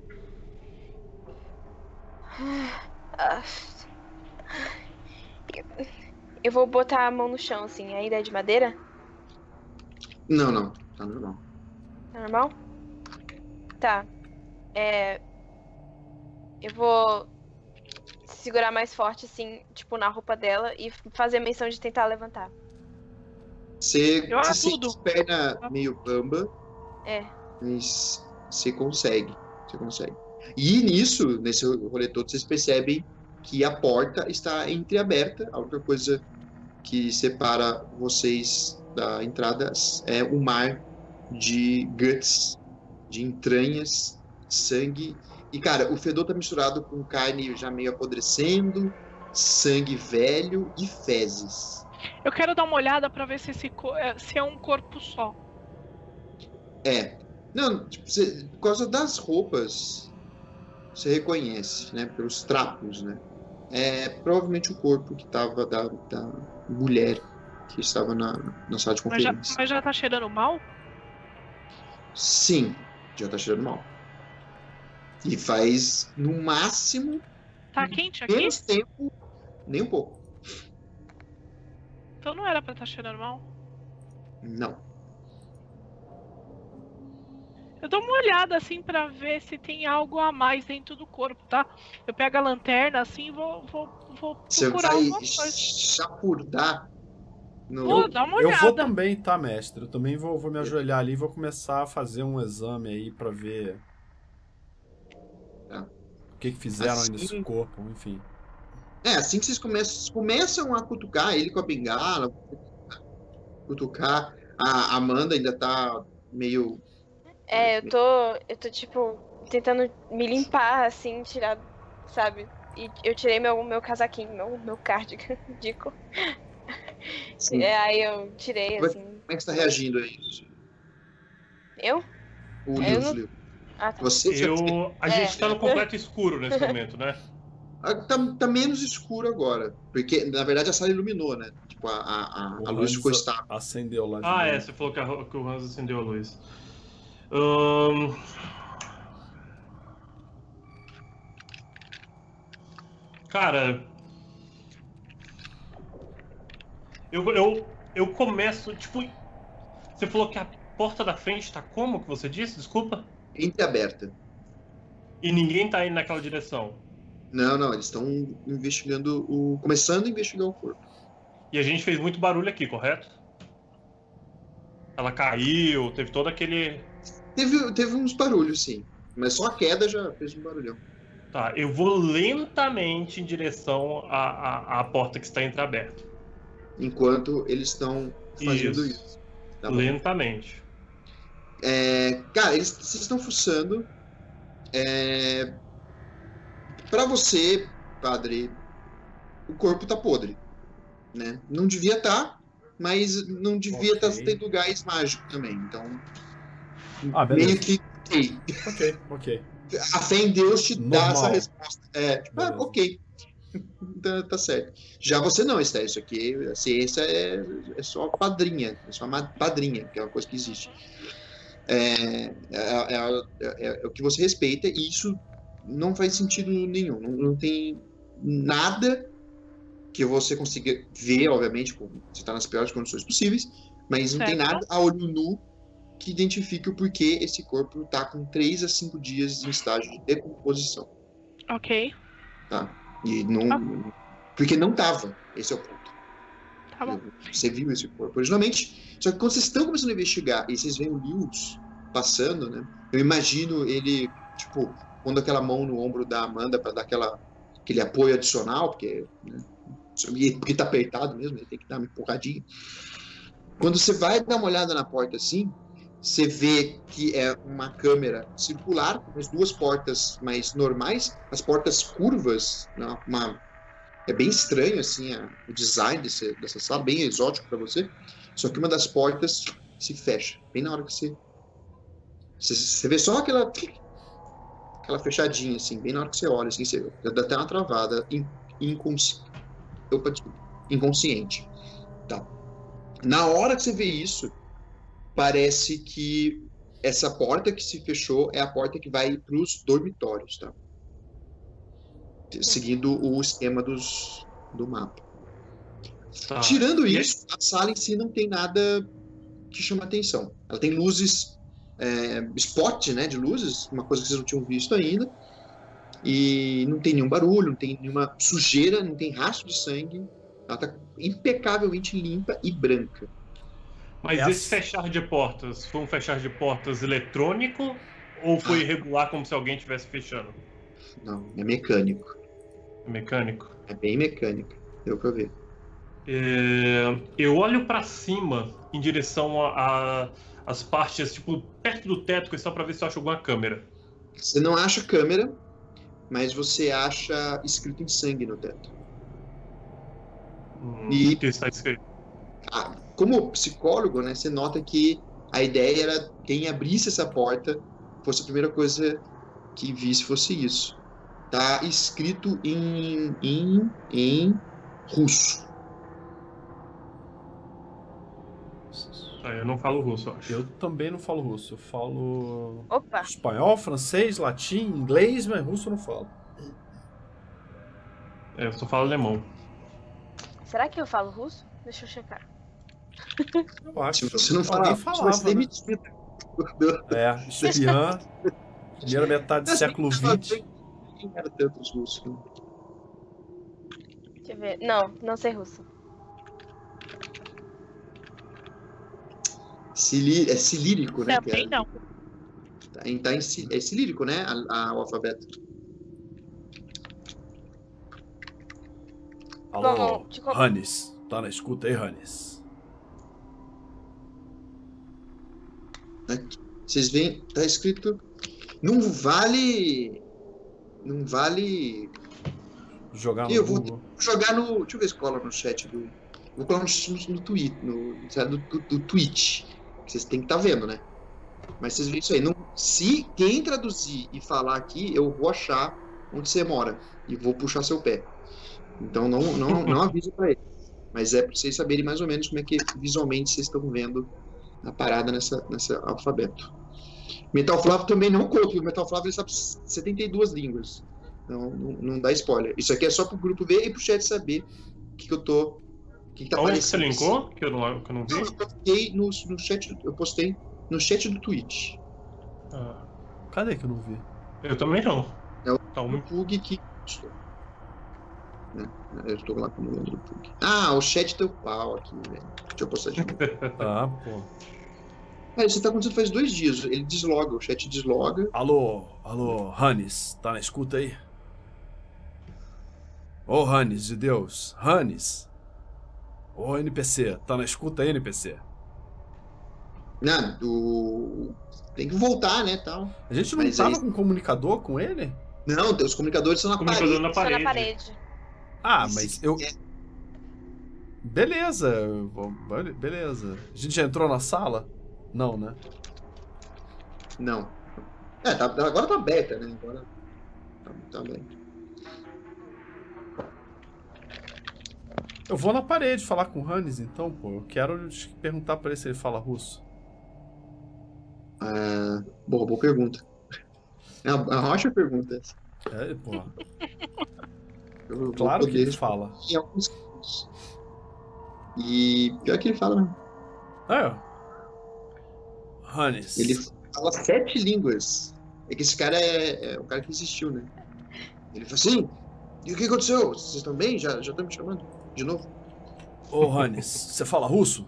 Ah. Eu vou botar a mão no chão, assim. Ainda é de madeira? Não, não. Tá normal. Tá normal? Tá. É. Eu vou segurar mais forte, assim, tipo, na roupa dela e fazer menção de tentar levantar. Você, Eu você sente ajudo. as pernas meio bamba, É. mas você consegue. Você consegue. E nisso, nesse rolê todo, vocês percebem que a porta está entreaberta. A outra coisa que separa vocês da entrada é o mar de guts, de entranhas, sangue. E, cara, o fedor tá misturado com carne já meio apodrecendo, sangue velho e fezes. Eu quero dar uma olhada pra ver se, esse co- é- se é um corpo só. É. Não, tipo, você, por causa das roupas, você reconhece, né? Pelos trapos, né? É provavelmente o corpo que tava da, da mulher que estava na, na sala de Mas já, conferência. mas já tá cheirando mal? Sim, já tá cheirando mal. E faz, no máximo, Tá quente aqui? menos tempo, nem um pouco. Então não era pra estar cheirando mal. Não. Eu dou uma olhada assim pra ver se tem algo a mais dentro do corpo, tá? Eu pego a lanterna assim e vou, vou, vou Você procurar vai alguma coisa. chapurdar no... Vou dar uma Eu vou olhada. também, tá, mestre? Eu também vou, vou me ajoelhar ali e vou começar a fazer um exame aí pra ver Tá. o que, que fizeram aí Assim- nesse corpo, enfim. É, assim que vocês começam, começam a cutucar ele com a bengala, cutucar, a Amanda ainda tá meio... É, eu tô. Eu tô, tipo, tentando me limpar, assim, tirar, sabe? E eu tirei meu, meu casaquinho, meu, meu cardigan, dico. Assim, É, aí eu tirei, Vai- assim. Como é que você tá reagindo a isso? Eu? O Eu Lewis, não- Lewis. Ah, tá. Você já Eu... A É. gente tá no completo escuro nesse momento, né? Ah, tá, tá menos escuro agora. Porque, na verdade, a sala iluminou, né? Tipo, a, a, a, O a luz Hans ficou estável. acendeu lá de Ah, é, dentro. você falou que, a, que o Hans acendeu a luz. Ahn, Cara, eu, eu, eu começo, tipo, você falou que a porta da frente tá como que você disse? Desculpa? Entreaberta. E ninguém tá indo naquela direção. Não, não, eles estão investigando o. Começando a investigar o corpo. E a gente fez muito barulho aqui, correto? Ela caiu, teve todo aquele... Teve, teve uns barulhos, sim. Mas só a queda já fez um barulhão. Tá, eu vou lentamente em direção à, à, à porta que está entreaberta. Enquanto eles estão fazendo Isso. isso. Tá bom? Lentamente. É, cara, eles, vocês estão fuçando. É, para você, padre, o corpo tá podre, né? Não devia estar, mas não devia estar Ok. tendo gás mágico também. Então, Ah, beleza. meio que ok. Ok, ok. A fé em Deus te dá Normal. essa resposta. É, tipo, ah, Beleza. ok. Tá, tá certo. Já você não, Esther. Isso aqui, a ciência é, é só padrinha. É só uma padrinha, que é uma coisa que existe. É, é, é, é- é o que você respeita, e isso não faz sentido nenhum. Não, não tem nada que você consiga ver, obviamente, com- você está nas piores condições possíveis, mas não tem Certo. nada a olho nu que identifique o porquê esse corpo está com três a cinco dias em estágio de decomposição. Ok, Tá? E não. Porque não tava. Esse é o ponto. tá bom. Você viu esse corpo originalmente. Só que quando vocês estão começando a investigar e vocês veem o Lewis passando, né? Eu imagino ele, tipo, pondo aquela mão no ombro da Amanda para dar aquela, aquele apoio adicional, porque, né, porque tá apertado mesmo, ele tem que dar uma empurradinha. Quando você vai dar uma olhada na porta assim, você vê que é uma câmera circular, com as duas portas mais normais, as portas curvas, né, uma, é bem estranho assim a- o design desse, dessa sala, bem exótico para você. Só que uma das portas se fecha, bem na hora que você você, você vê só aquela aquela fechadinha assim, bem na hora que você olha, assim, você dá até uma travada in, inconsci... Opa, desculpa, inconsciente. Tá. Na hora que você vê isso, parece que essa porta que se fechou é a porta que vai para os dormitórios, tá? Seguindo o esquema dos, do mapa. Tá. Tirando E- isso, a sala em si não tem nada que chama atenção. Ela tem luzes, é, spot, né, de luzes, uma coisa que vocês não tinham visto ainda. E não tem nenhum barulho, não tem nenhuma sujeira, não tem rastro de sangue. Ela tá impecavelmente limpa e branca. Mas Essa- esse fechar de portas foi um fechar de portas eletrônico ou foi Ah. irregular como se alguém estivesse fechando? Não, é mecânico. Mecânico. É bem mecânico. Deu pra ver. É, eu olho pra cima em direção a, a- as partes, tipo, perto do teto, que é só pra ver se eu acho alguma câmera. Você não acha câmera, mas você acha escrito em sangue no teto. Hum, E- O que está escrito? Ah, como psicólogo, né, você nota que a ideia era quem abrisse essa porta fosse a primeira coisa que visse fosse isso. Tá escrito em, em, em russo. Ah, eu não falo russo, eu acho. Eu também não falo russo. Eu falo Opa, espanhol, francês, latim, inglês, mas russo eu não falo. É, eu só falo alemão. será que eu falo russo? Deixa eu checar. Eu acho. Se você não Alguém falar, você vai ser falava, né? demitido. É, espiã, primeira metade do século vinte. Nem era tanto os russos. né? Deixa eu ver. Não, não sei russo. Cili- é cilírico, né? que Também é- não. Tá, em- tá em ci- é cilírico, né? A, a- o alfabeto. Alô, Bom, de qual- Hannes. Tá na escuta aí, Hannes? Vocês veem, tá escrito. Não vale. Não vale. Jogar no Eu vou- Google. Vou jogar no. Deixa eu ver se cola no chat do. Vou colar no, no, no tweet. No, no, do, do Twitch. Vocês têm que estar vendo, né? Mas vocês viram isso aí. Não, se quem traduzir e falar aqui, eu vou achar onde você mora e vou puxar seu pé. Então não, não, não aviso para eles. Mas é para vocês saberem mais ou menos como é que visualmente vocês estão vendo a parada nessa, nessa alfabeto. Metal Flávio também não conta, porque o Metal Flávio ele sabe setenta e duas línguas. Então não, não dá spoiler. Isso aqui é só pro grupo ver e pro chat saber o que, que eu tô. O que, que tá Onde aparecendo. você linkou? Que eu não, que eu não vi? Não, eu postei no, no chat. Eu postei no chat do Twitch. Ah, Cadê que eu não vi? eu também não. É o Tá um... Pug que. Eu estou lá como o Pug. Ah, o chat deu pau aqui, velho. Deixa eu postar de novo. Ah, pô. Cara, isso tá acontecendo faz dois dias. Ele desloga, o chat desloga. Alô, alô, Hannes, tá na escuta aí? Ô, Hannes de Deus, Hannes. Ô, N P C, tá na escuta aí, N P C? Não, do... tem que voltar, né, tal. A gente não Mas tava aí- com comunicador com ele? Não, os comunicadores são na Comunicador parede. na Só parede. na parede. Ah, Isso mas que eu... é. Beleza, bom, bele- beleza. A gente já entrou na sala? Não, né? Não. É, tá, agora tá aberta, né? Agora tá, tá aberto. Eu vou na parede falar com o Hannes, então, pô. Eu quero perguntar pra ele se ele fala russo. Ah, boa, boa pergunta. É uma, uma ótima pergunta essa. É, pô. Eu vou Claro que poder ele fala. em alguns casos. E pior que ele fala mesmo. É. Hannes. Ele fala sete línguas. É que esse cara é, é o cara que existiu, né? Ele fala assim, e o que aconteceu? Vocês estão bem? Já, já estão me chamando? De novo? Ô, Hannes, você fala russo?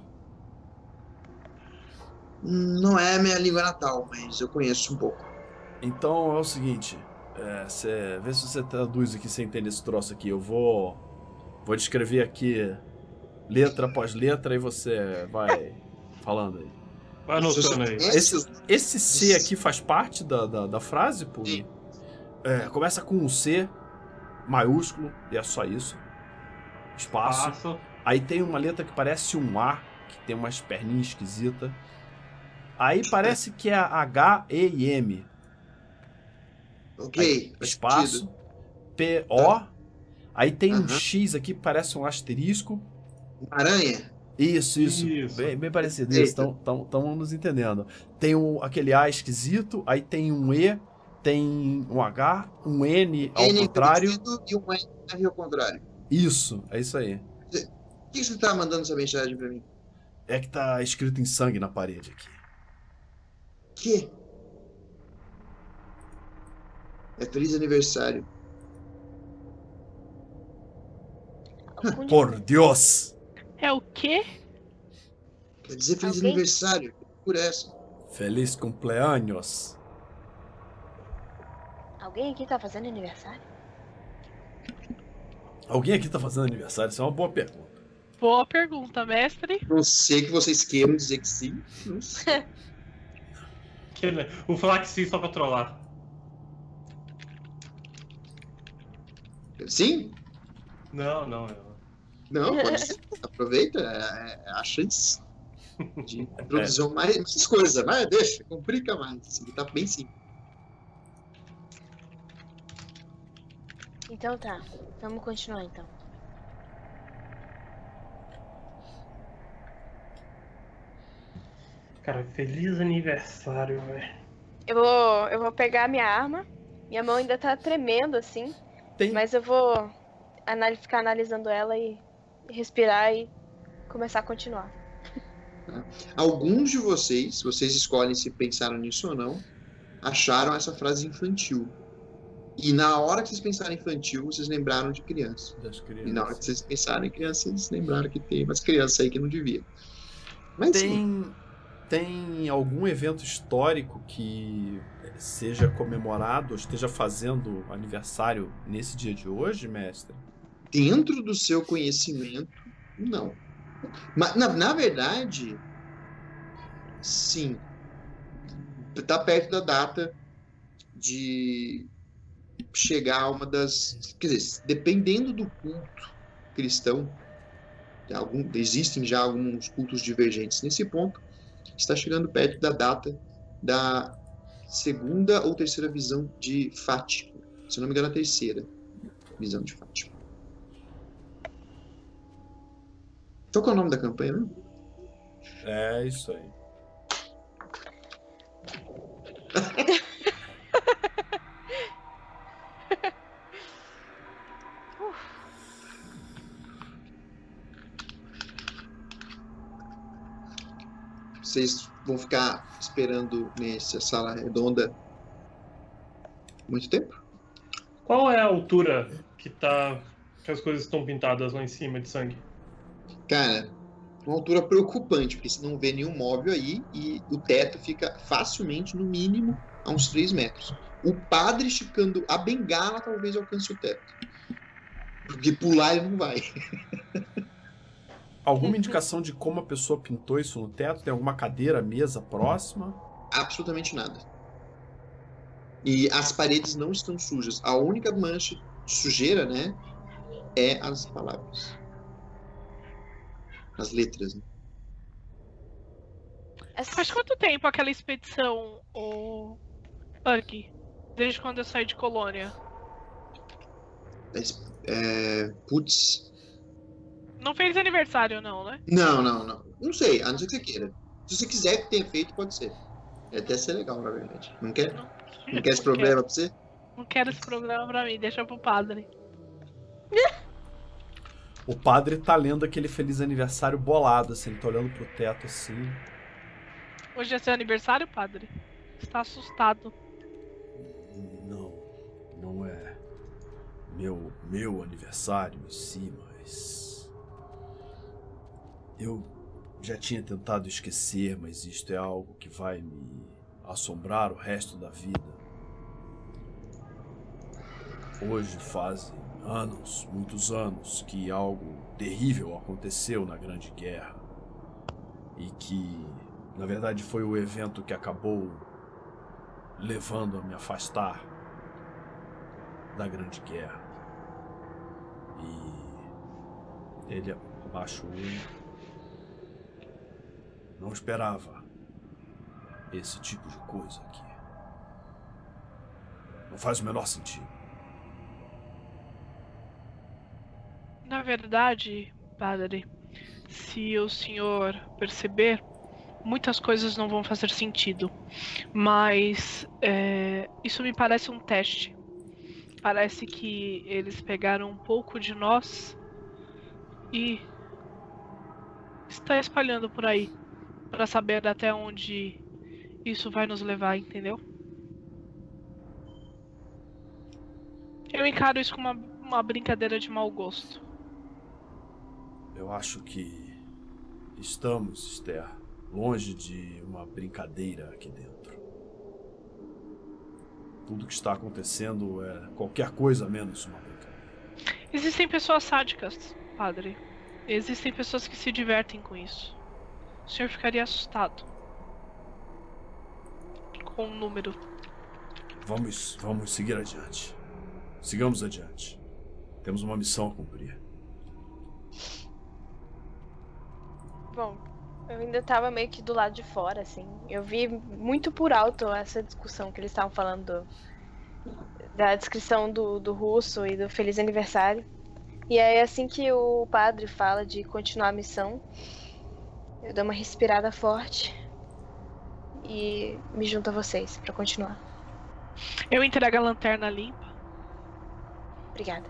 Hum, Não é a minha língua natal, mas eu conheço um pouco. Então é o seguinte. É, cê, vê se você traduz aqui, você entende esse troço aqui. Eu vou... Vou descrever aqui letra após letra e você vai falando aí. Vai anotando aí. Esse, esse C aqui faz parte da, da, da frase, pô? Sim. É, começa com um C maiúsculo, e é só isso. Espaço. Passo. Aí tem uma letra que parece um A, que tem umas perninhas esquisitas. Aí parece que é H, E e M. Ok, Aí, faz espaço. sentido. P, O. Aí tem um Aham. X aqui que parece um asterisco. Uma aranha? Isso, isso. Isso. Bem, bem parecido. Eita. Isso, estão nos entendendo. Tem um, aquele A esquisito, aí tem um E, tem um H, um N ao N contrário. invertido e um R ao contrário. Isso, é isso aí. Por que você tá mandando essa mensagem pra mim? É que tá escrito em sangue na parede aqui. Que? É feliz aniversário. Algum de- Por Deus! É o quê? Quer dizer feliz Alguém? aniversário. Por essa. Feliz cumpleaños. Alguém aqui tá fazendo aniversário? Alguém aqui tá fazendo aniversário? Isso é uma boa pergunta. Boa pergunta, mestre. Não sei que vocês queiram dizer que sim. Não sei. Que, né? Vou falar que sim só pra trollar. Sim? Não, não. Eu... Não, pode ser. Aproveita é, é a chance de introduzir mais, mais coisas. Mas deixa, complica mais. Isso aqui tá bem simples. Então tá, vamos continuar então. Cara, feliz aniversário, velho. Eu vou, eu vou pegar a minha arma. Minha mão ainda tá tremendo assim, Tem, mas eu vou anal- ficar analisando ela e respirar e começar a continuar. Alguns de vocês, vocês escolhem se pensaram nisso ou não, acharam essa frase infantil. E na hora que vocês pensaram em infantil, vocês lembraram de criança. das E na hora que crianças. vocês pensaram em criança, vocês lembraram que tem umas crianças aí que não devia. Mas sim, Tem, tem algum evento histórico que seja comemorado, ou esteja fazendo aniversário nesse dia de hoje, mestre? dentro do seu conhecimento, não. Mas, na, na verdade, sim. Está perto da data de chegar a uma das... Quer dizer, dependendo do culto cristão, tem algum, existem já alguns cultos divergentes nesse ponto, está chegando perto da data da segunda ou terceira visão de Fátima. Se não me engano, a terceira visão de Fátima. Qual que é o nome da campanha, né? É isso aí. Vocês vão ficar esperando nessa sala redonda muito tempo? Qual é a altura que tá. Que as coisas estão pintadas lá em cima de sangue? Cara, uma altura preocupante, porque você não vê nenhum móvel aí e o teto fica facilmente, no mínimo, a uns três metros. O padre esticando a bengala talvez alcance o teto. Porque pular ele não vai. Alguma indicação de como a pessoa pintou isso no teto? Tem alguma cadeira, mesa próxima? Absolutamente nada. E as paredes não estão sujas. A única mancha de sujeira, né, é as palavras. As letras, né? Faz quanto tempo aquela expedição, o Ugg? Desde quando eu saí de Colônia? É... Putz. Não fez aniversário, não, né? Não, não, não. Não sei, a não ser que você queira. Se você quiser que tenha feito, pode ser. É até ser legal, na verdade. Não quer? Não, Não quer esse problema quero. pra você? Não quero esse programa pra mim, deixa pro padre. O padre tá lendo aquele feliz aniversário bolado, assim, ele tá olhando pro teto assim. Hoje é seu aniversário, padre? Está assustado. Não, não é meu, meu aniversário em si, mas... Eu já tinha tentado esquecer, mas isto é algo que vai me assombrar o resto da vida. Hoje fazem anos, muitos anos, que algo terrível aconteceu na Grande Guerra. E que, na verdade, foi o evento que acabou levando a me afastar da Grande Guerra. E ele abaixa o olho. Não esperava esse tipo de coisa aqui. Não faz o menor sentido. Na verdade, padre, se o senhor perceber, muitas coisas não vão fazer sentido. Mas é, isso me parece um teste. Parece que eles pegaram um pouco de nós e está espalhando por aí para saber até onde isso vai nos levar, entendeu? Eu encaro isso como uma, uma brincadeira de mau gosto. Eu acho que estamos, Esther, longe de uma brincadeira aqui dentro. Tudo que está acontecendo é qualquer coisa menos uma brincadeira. Existem pessoas sádicas, padre. Existem pessoas que se divertem com isso. O senhor ficaria assustado com o número. Vamos, vamos seguir adiante. Sigamos adiante. Temos uma missão a cumprir. Bom, eu ainda tava meio que do lado de fora, assim. Eu vi muito por alto essa discussão que eles estavam falando do, da descrição do, do russo e do feliz aniversário. E aí, assim que o padre fala de continuar a missão, eu dou uma respirada forte e me junto a vocês pra continuar. Eu entrego a lanterna limpa. Obrigada.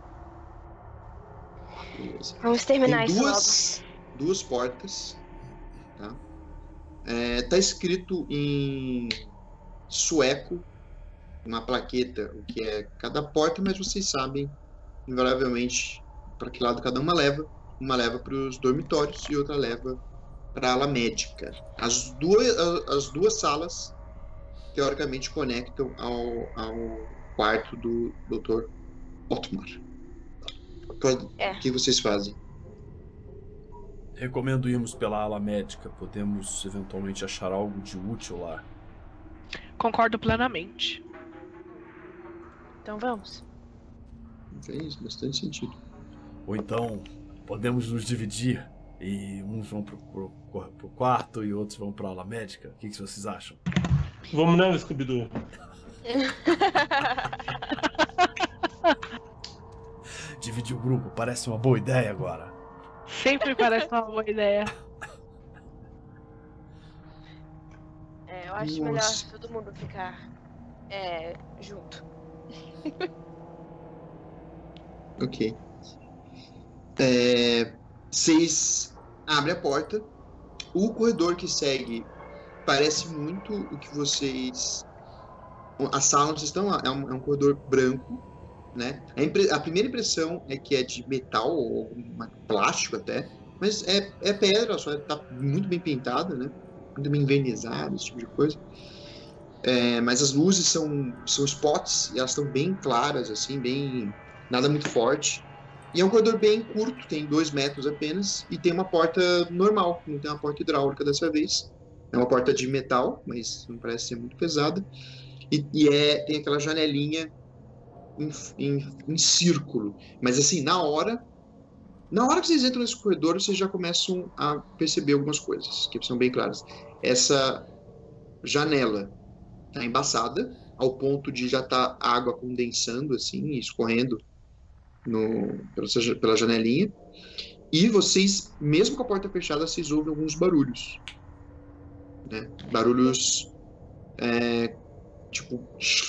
Beleza. Vamos terminar Tem isso duas, duas portas, tá? É, tá escrito em sueco, uma plaqueta, o que é cada porta, mas vocês sabem, invariavelmente, para que lado cada uma leva. Uma leva para os dormitórios e outra leva para a ala médica. As duas, as duas salas, teoricamente, conectam ao, ao quarto do doutor Otmar. É. O que vocês fazem? Recomendo irmos pela ala médica. Podemos eventualmente achar algo de útil lá. Concordo plenamente. Então vamos. Fez bastante sentido. Ou então, podemos nos dividir e uns vão pro, pro, pro quarto e outros vão pra ala médica. O que, que vocês acham? Vamos não, Scooby-Doo. Dividir o grupo parece uma boa ideia agora. Sempre parece uma boa ideia. É, eu acho Nossa. melhor todo mundo ficar é, junto. Ok. É, vocês abrem a porta. O corredor que segue parece muito o que vocês... A sala onde vocês estão é um, é um corredor branco, né? A, impre... a primeira impressão é que é de metal ou uma- plástico até, mas é, é pedra, só tá muito bem pintada, né? Muito bem envernizada, esse tipo de coisa. É, mas as luzes são, são spots e elas estão bem claras, assim, bem... nada muito forte. E é um corredor bem curto, tem dois metros apenas, e tem uma porta normal, não tem uma porta hidráulica dessa vez. É uma porta de metal, mas não parece ser muito pesada. E, e é, tem aquela janelinha em, em, em círculo. Mas assim, na hora, na hora que vocês entram nesse corredor, vocês já começam a perceber algumas coisas, que são bem claras. Essa janela tá embaçada, ao ponto de já tá a água condensando, assim, escorrendo no, pela, pela janelinha. E vocês, mesmo com a porta fechada, vocês ouvem alguns barulhos. Né? Barulhos... É, tipo...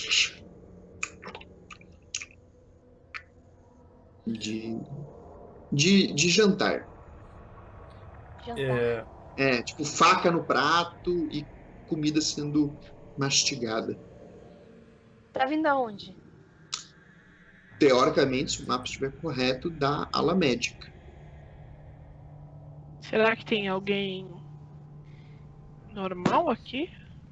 De, de, de jantar. Jantar. É, É, tipo faca no prato e comida sendo mastigada. Tá vindo aonde? Teoricamente, se o mapa estiver correto, da ala médica. Será que tem alguém normal aqui?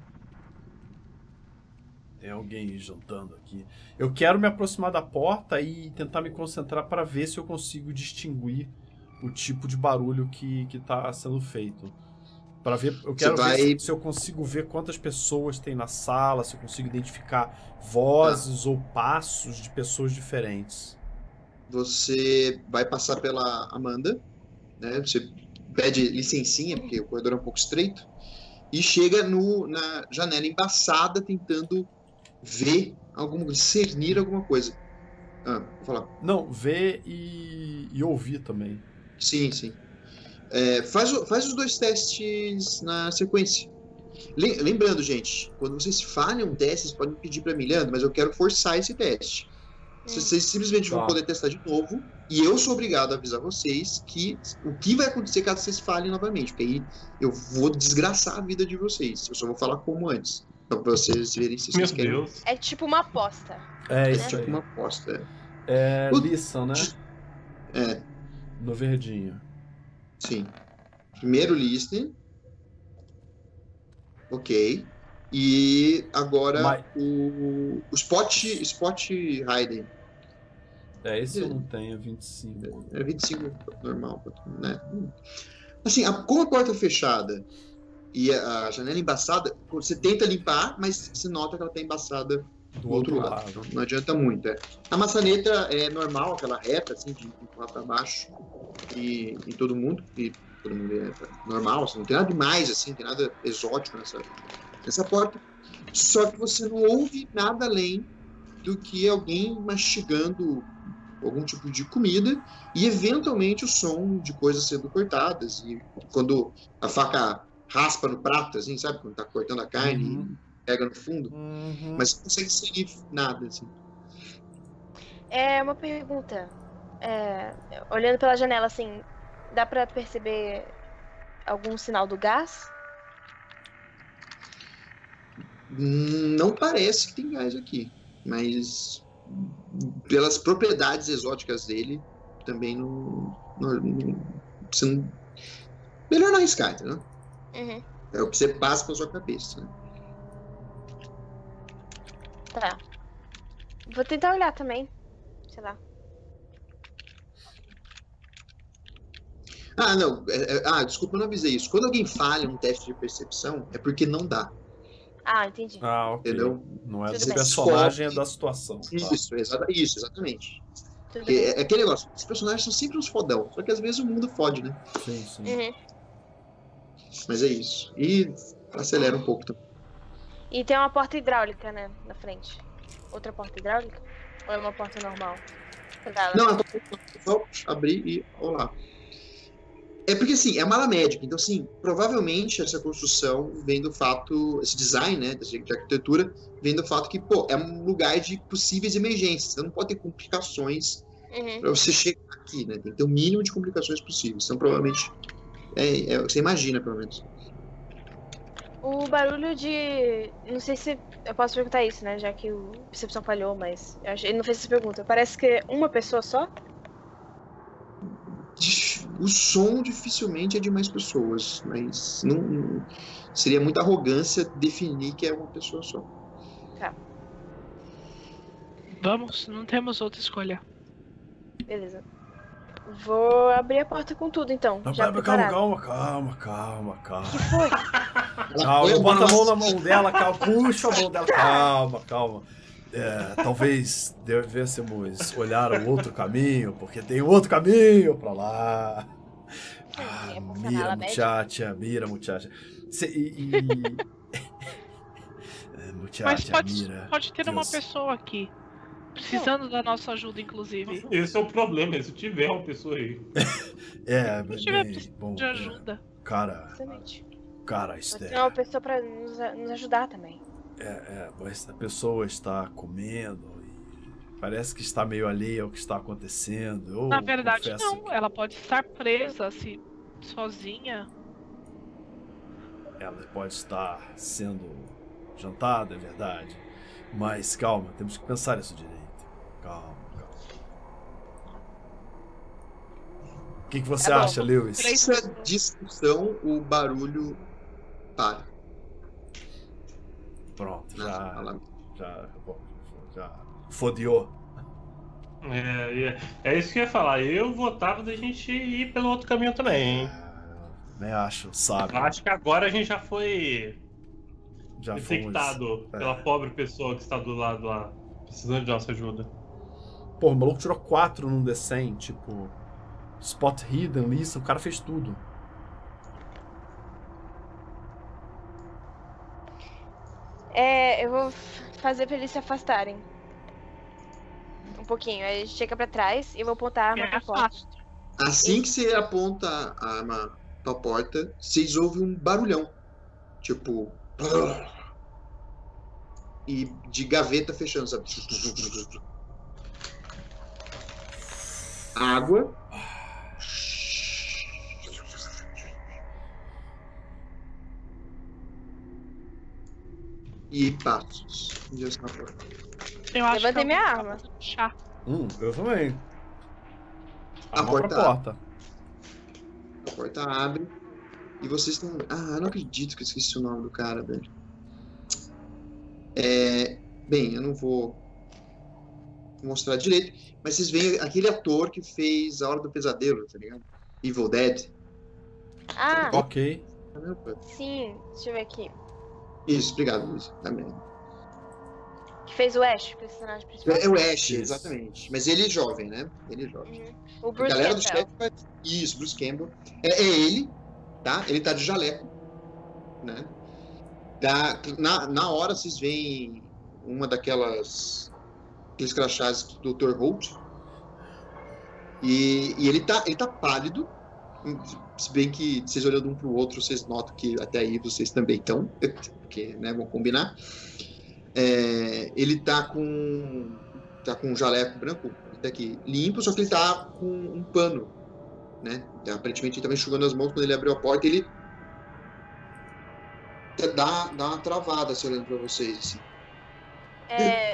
tem alguém jantando aqui. Eu quero me aproximar da porta e tentar me concentrar para ver se eu consigo distinguir o tipo de barulho que que tá sendo feito. Para ver, eu quero Você vai- ver se, se eu consigo ver quantas pessoas tem na sala, se eu consigo identificar vozes ou passos de pessoas diferentes. Você vai passar pela Amanda, né? Você pede licencinha, porque o corredor é um pouco estreito, e chega no, na janela embaçada tentando ver alguma discernir alguma coisa. Ah, vou falar. Não, ver e, e ouvir também. Sim, sim. É, faz, o- faz os dois testes na sequência. Lem- Lembrando, gente, quando vocês falham um teste, vocês podem pedir para mim, Leandro, mas eu quero forçar esse teste. Vocês vocês simplesmente vão Tá. poder testar de novo, e eu sou obrigado a avisar vocês que o que vai acontecer caso vocês falhem novamente, porque aí eu vou desgraçar a vida de vocês. Eu só vou falar como antes, pra vocês verem se Meu vocês querem. Deus. É tipo uma aposta. É É isso tipo aí. uma aposta. É O- lição, né? É, No verdinho. sim. Primeiro listening. Ok. E agora Mas- o, o Spot, Spot Hidden. É, esse eu não tenho, vinte e cinco. É vinte e cinco normal, né? Assim, a, com a porta fechada e a, a janela embaçada, você tenta limpar, mas você nota que ela tá embaçada Do do outro, outro lado. lado. Não adianta muito. É. A maçaneta é normal, aquela reta, assim, de empurrar para baixo e, e todo mundo, e todo mundo é normal, assim, não tem nada demais, assim, não tem nada exótico nessa, nessa porta. Só que você não ouve nada além do que alguém mastigando algum tipo de comida e eventualmente o som de coisas sendo cortadas, e quando a faca raspa no prato, assim, sabe, quando tá cortando a carne Uhum. e pega no fundo, Uhum. mas não consegue seguir nada, assim. É uma pergunta. É, olhando pela janela, assim, dá pra perceber algum sinal do gás? Hum, Não parece que tem gás aqui, mas pelas propriedades exóticas dele, também não. não, não- você não- melhor não arriscar, entendeu? Uhum. É o que você passa pela sua cabeça, né? Tá. Vou tentar olhar também. Sei lá. Ah, não. é- é- ah, desculpa, eu não avisei isso. Quando alguém falha um teste de percepção, é porque não dá, Ah, entendi. Ah, ok. entendeu? Não é Tudo do bem. personagem, é da situação. Tá. Isso, exa- isso, exatamente. Tudo Porque bem. é, é aquele negócio, os personagens são sempre uns fodão, só que às vezes o mundo fode, né? Sim, sim. Uhum. Mas é isso. E acelera um pouco também. E tem uma porta hidráulica, né, na frente. Outra porta hidráulica? Ou é uma porta normal? Pra Não, eu tô só abrir e olá. É porque assim, é mala médica, então assim, provavelmente essa construção vem do fato, esse design, né, de arquitetura, vem do fato que, pô, é um lugar de possíveis emergências, você não pode ter complicações Uhum. para você chegar aqui, né, tem que ter o mínimo de complicações possíveis, então provavelmente, é, é, você imagina pelo menos. O barulho de... Não sei se eu posso perguntar isso, né, já que o Percepção falhou, mas eu acho... ele não fez essa pergunta. Parece que é uma pessoa só? O som dificilmente é de mais pessoas, mas não, não- seria muita arrogância definir que é uma pessoa só. Tá, Vamos, não temos outra escolha. beleza. Vou abrir a porta com tudo, então. Não, já calma, calma, preparado. calma, calma, calma, O que calma. foi? Calma, Ela bota a mão nossa. na mão dela, calma, puxa a mão dela, calma, calma. É, talvez devêssemos olhar o outro caminho, porque tem outro caminho pra lá. Ah, É, porque mira, ela muchacha, mira, muchacha. Cê, e, e... É, Mas muchacha, pode, mira. pode ter uma Deus. pessoa aqui. Precisando da nossa ajuda, inclusive. Esse é o problema, se tiver uma pessoa aí. É, Se tiver bem, precisando bom, de é, ajuda. cara, Exatamente. cara, Pode Esther. ter uma pessoa pra nos, nos ajudar também. É, é, mas a pessoa está comendo e parece que está meio alheia ao que está acontecendo. Eu Na verdade, confesso não. que Ela pode estar presa, assim, sozinha. ela pode estar sendo jantada, é verdade. Mas calma, temos que pensar isso direito. Calma, calma. O que, que você Tá bom. acha, Lewis? Três- Essa discussão, o barulho para. Pronto, na já, sala. já, bom, já fodeou. É, é, é isso que eu ia falar. Eu votava da gente ir pelo outro caminho também, hein? Nem acho, sabe? Eu acho que agora a gente já foi Já fomos. detectado é. pela pobre pessoa que está do lado lá, precisando de nossa ajuda. Pô, o maluco tirou quatro num D cem, tipo. Spot hidden, lista, o cara fez tudo. É, eu vou fazer pra eles se afastarem. Um pouquinho. Aí a gente chega pra trás e eu vou apontar a arma É pra porta. fácil. Assim que você aponta a arma pra porta, vocês ouvem um barulhão. Tipo. E de gaveta fechando, sabe? Água. E passos. em direção à porta. Eu acho Levantei que minha alguém tá arma. fazendo chá. Hum, eu também. A Arma pra porta porta. A porta abre. E vocês estão. Ah, eu não acredito que eu esqueci o nome do cara, velho. É. Bem, eu não vou mostrar direito, mas vocês veem aquele ator que fez A Hora do Pesadelo, tá ligado? Evil Dead. Ah, Ok. Caramba. sim. Deixa eu ver aqui. Isso, obrigado, Luiz. Também. Que fez o Ash, o personagem principal. É o Ash, Isso. exatamente. Mas ele é jovem, né? Ele é jovem. Uhum. O A Bruce galera do Campbell. chat vai... Isso, Bruce Campbell. É, é ele, tá? Ele tá de jaleco, né? Da, na, na hora vocês veem uma daquelas... Aqueles crachás do doutor Holt. E, e ele, tá, ele tá pálido. Se bem que vocês olhando um pro outro, vocês notam que até aí vocês também estão. Porque, né, vamos combinar. É, ele tá com tá com um jaleco branco daqui, limpo, só que ele tá com um pano, né? Então, aparentemente ele tava enxugando as mãos quando ele abriu a porta. Ele dá, dá uma travada assim, olhando pra vocês assim. É...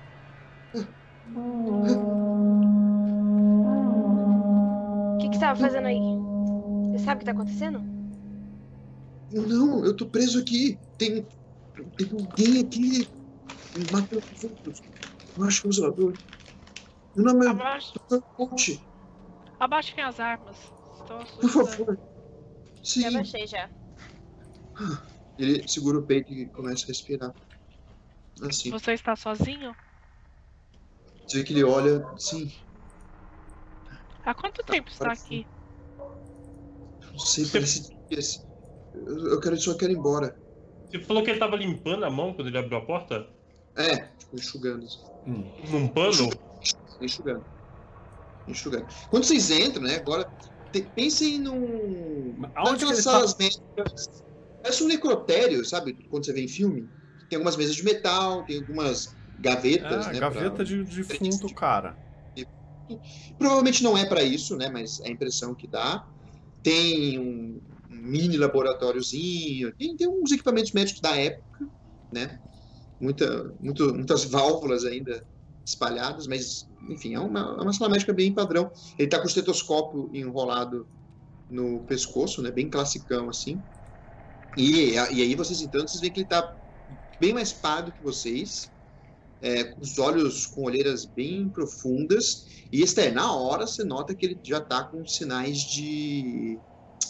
O que, que você tava fazendo aí? Você sabe o que tá acontecendo? Eu, não, eu tô preso aqui. Tem, tem alguém aqui matando os outros. Eu acho que é um zelador. Meu nome é Abaixa, doutor Holt. abaixem as armas. Estão Por assustando. favor. Sim. Já baixei já. Ele segura o peito e começa a respirar. Assim. Você está sozinho? Você vê que ele olha, sim. Há quanto tempo está aqui? Não sei, parece dias. Eu, eu quero, só quero ir embora. Você falou que ele tava limpando a mão quando ele abriu a porta? É, tipo, enxugando. Assim. Hum. Num pano? Enxugando. Enxugando. Quando vocês entram, né, agora, te, pensem num... Aonde que naquelas ele salas médicas. Parece um necrotério, sabe? Quando você vê em filme. Tem algumas mesas de metal, tem algumas gavetas, É, né? gaveta pra... de defunto, cara. Provavelmente não é para isso, né? Mas é a impressão que dá. Tem um mini laboratóriozinho, tem, tem uns equipamentos médicos da época, né? Muita, muito, muitas válvulas ainda espalhadas, mas, enfim, é uma, é uma sala médica bem padrão. Ele tá com o estetoscópio enrolado no pescoço, né? Bem classicão, assim. E, e aí vocês entrando, vocês veem que ele tá bem mais pálido que vocês, é, com os olhos com olheiras bem profundas, e este, na hora você nota que ele já tá com sinais de...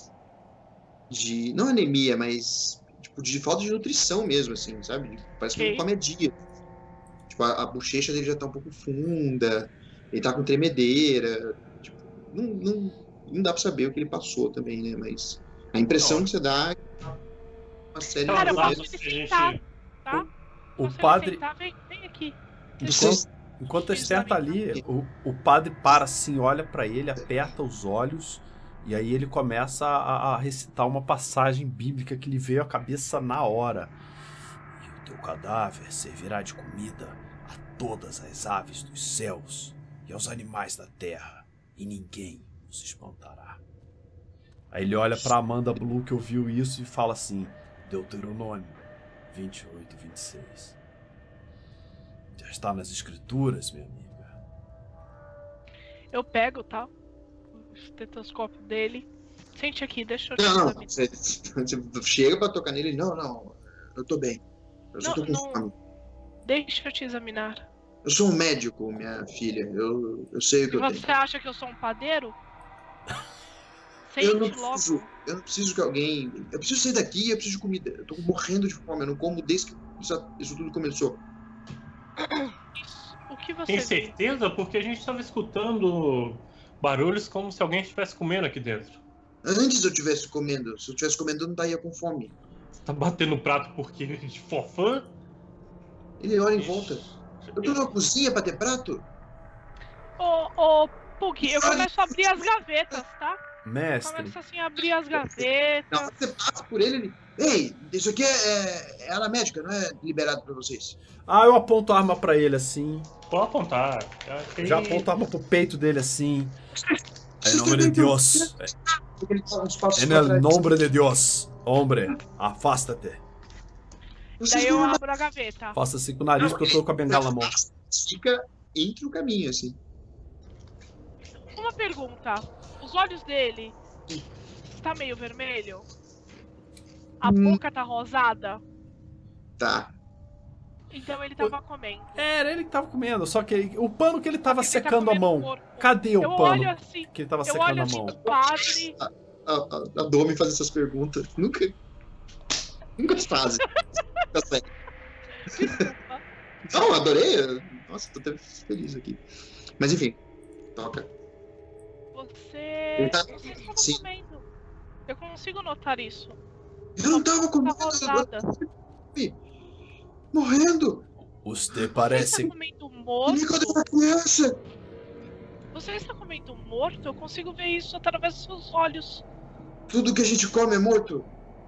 de não anemia, mas tipo, de falta de nutrição mesmo, assim, sabe? Parece que Ok. não come há dias. Tipo, a, a bochecha dele já tá um pouco funda, ele tá com tremedeira, tipo, não, não, não dá pra saber o que ele passou também, né? Mas a impressão Ó. que você dá é uma série Cara, eu de Lá, posso coisas. me se a gente- sentar, tá? O Posso me padre, sentar? Vem, vem aqui. Vocês- enquanto a Esther tá ali, o, o padre para assim, olha pra ele, aperta os olhos, e aí ele começa a, a recitar uma passagem bíblica que lhe veio à cabeça na hora. E o teu cadáver servirá de comida a todas as aves dos céus e aos animais da terra, e ninguém os espantará. Aí ele olha pra Amanda Blue, que ouviu isso, e fala assim: Deuteronômio vinte e oito, vinte e seis. Já está nas escrituras, minha amiga. Eu pego, tá? O estetoscópio dele. Sente aqui, deixa eu te Não, não, examinar. você, você chega pra tocar nele, não, não, eu tô bem. Eu só Não, tô com não. fome. Deixa eu te examinar. Eu sou um médico, minha filha. Eu, eu sei o que E eu tenho. você acha que eu sou um padeiro? Eu não Sente preciso, logo. eu não preciso que alguém. Eu preciso sair daqui, eu preciso de comida. Eu tô morrendo de fome, eu não como desde que isso, isso tudo começou. Isso. O que você Tem viu? certeza? Porque a gente tava escutando barulhos como se alguém estivesse comendo aqui dentro. Antes eu tivesse comendo. Se eu tivesse comendo, eu não estaria com fome. Você tá batendo o prato porque de forfã? Ele olha em volta. Eu tô na cozinha pra ter prato? Ô, ô, Pug, eu começo a abrir as gavetas, tá? Mestre, Começo assim a abrir as gavetas. Não, você passa por ele, ele. Ei, isso aqui é, é, é ala médica, não é liberado pra vocês. ah, eu aponto a arma pra ele assim. Pode apontar. Já, Já aponto a arma pro peito dele assim. Em nome de Deus. Ele dá uns passos En pra el trás. nombre de Deus. Hombre, afasta-te. Vocês Daí eu não abro a gaveta. Faça assim com o nariz porque eu tô com a bengala na mão. fica entre o caminho, assim. Uma pergunta. Os olhos dele está meio vermelho? A Hum. boca tá rosada? Tá. Então ele tava comendo. Era ele que tava comendo, só que ele- o pano que ele tava Ele tá secando a comendo mão. porco. Cadê o Eu pano olho assim, que ele tava eu secando olho a assim mão? pro padre. A, a, a Domi faz essas perguntas. Nunca. Nunca se fazem. Tá certo. Desculpa. Não, adorei. Nossa, tô até feliz aqui. Mas enfim, toca. Você. Ele tá- Você estava sim. comendo. Eu consigo notar isso. Eu não tava Tá comendo. rosada. Você Morrendo. Você parece. está comendo E nem morto? quando eu era criança. Você está comendo morto? Eu consigo ver isso através dos seus olhos. Tudo que a gente come é morto.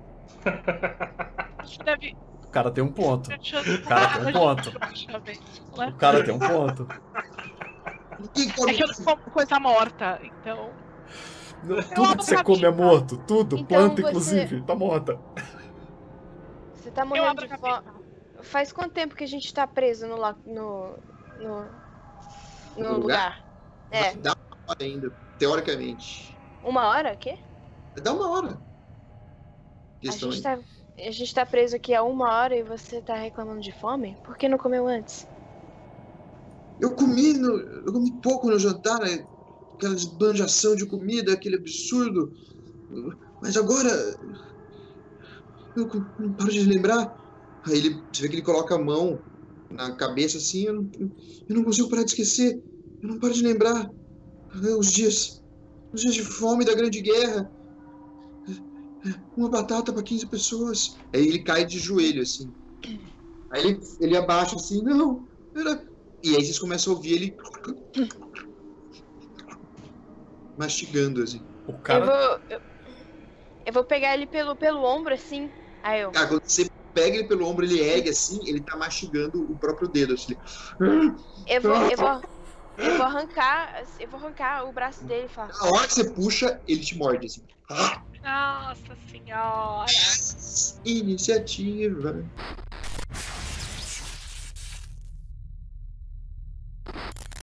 Você deve. O cara tem um ponto. O cara tem um ponto. é? O cara tem um ponto. Ninguém come É que eu não como coisa morta, então. Tudo que você come é morto. Tudo. Então Planta, você- inclusive. Tá morta. Você tá Eu morrendo abro a de fome. gaveta. Faz quanto tempo que a gente tá preso no, lo- no, no, no No lugar? É, Dá uma hora ainda, teoricamente. uma hora? O quê? Dá uma hora. A Questão gente, aí. tá, a gente tá preso aqui há uma hora e você tá reclamando de fome? Por que não comeu antes? Eu comi, no, eu comi pouco no jantar, né? Aquela esbanjação de comida, aquele absurdo. Mas agora. Eu co- não paro de lembrar. Aí ele, você vê que ele coloca a mão na cabeça assim. Eu não, eu não consigo parar de esquecer. Eu não paro de lembrar. Os dias. Os dias de fome da Grande Guerra. uma batata pra quinze pessoas. Aí ele cai de joelho, assim. Aí ele, ele abaixa assim, não, era... E aí vocês começam a ouvir ele mastigando, assim. O cara... Eu vou, eu, eu vou pegar ele pelo, pelo ombro, assim. Aí eu... Cara, quando você pega ele pelo ombro, ele ergue assim, ele tá mastigando o próprio dedo, assim. Eu vou, eu vou, eu vou arrancar, eu vou arrancar o braço dele e falar... Na hora que você puxa, ele te morde, assim. Nossa senhora! Iniciativa.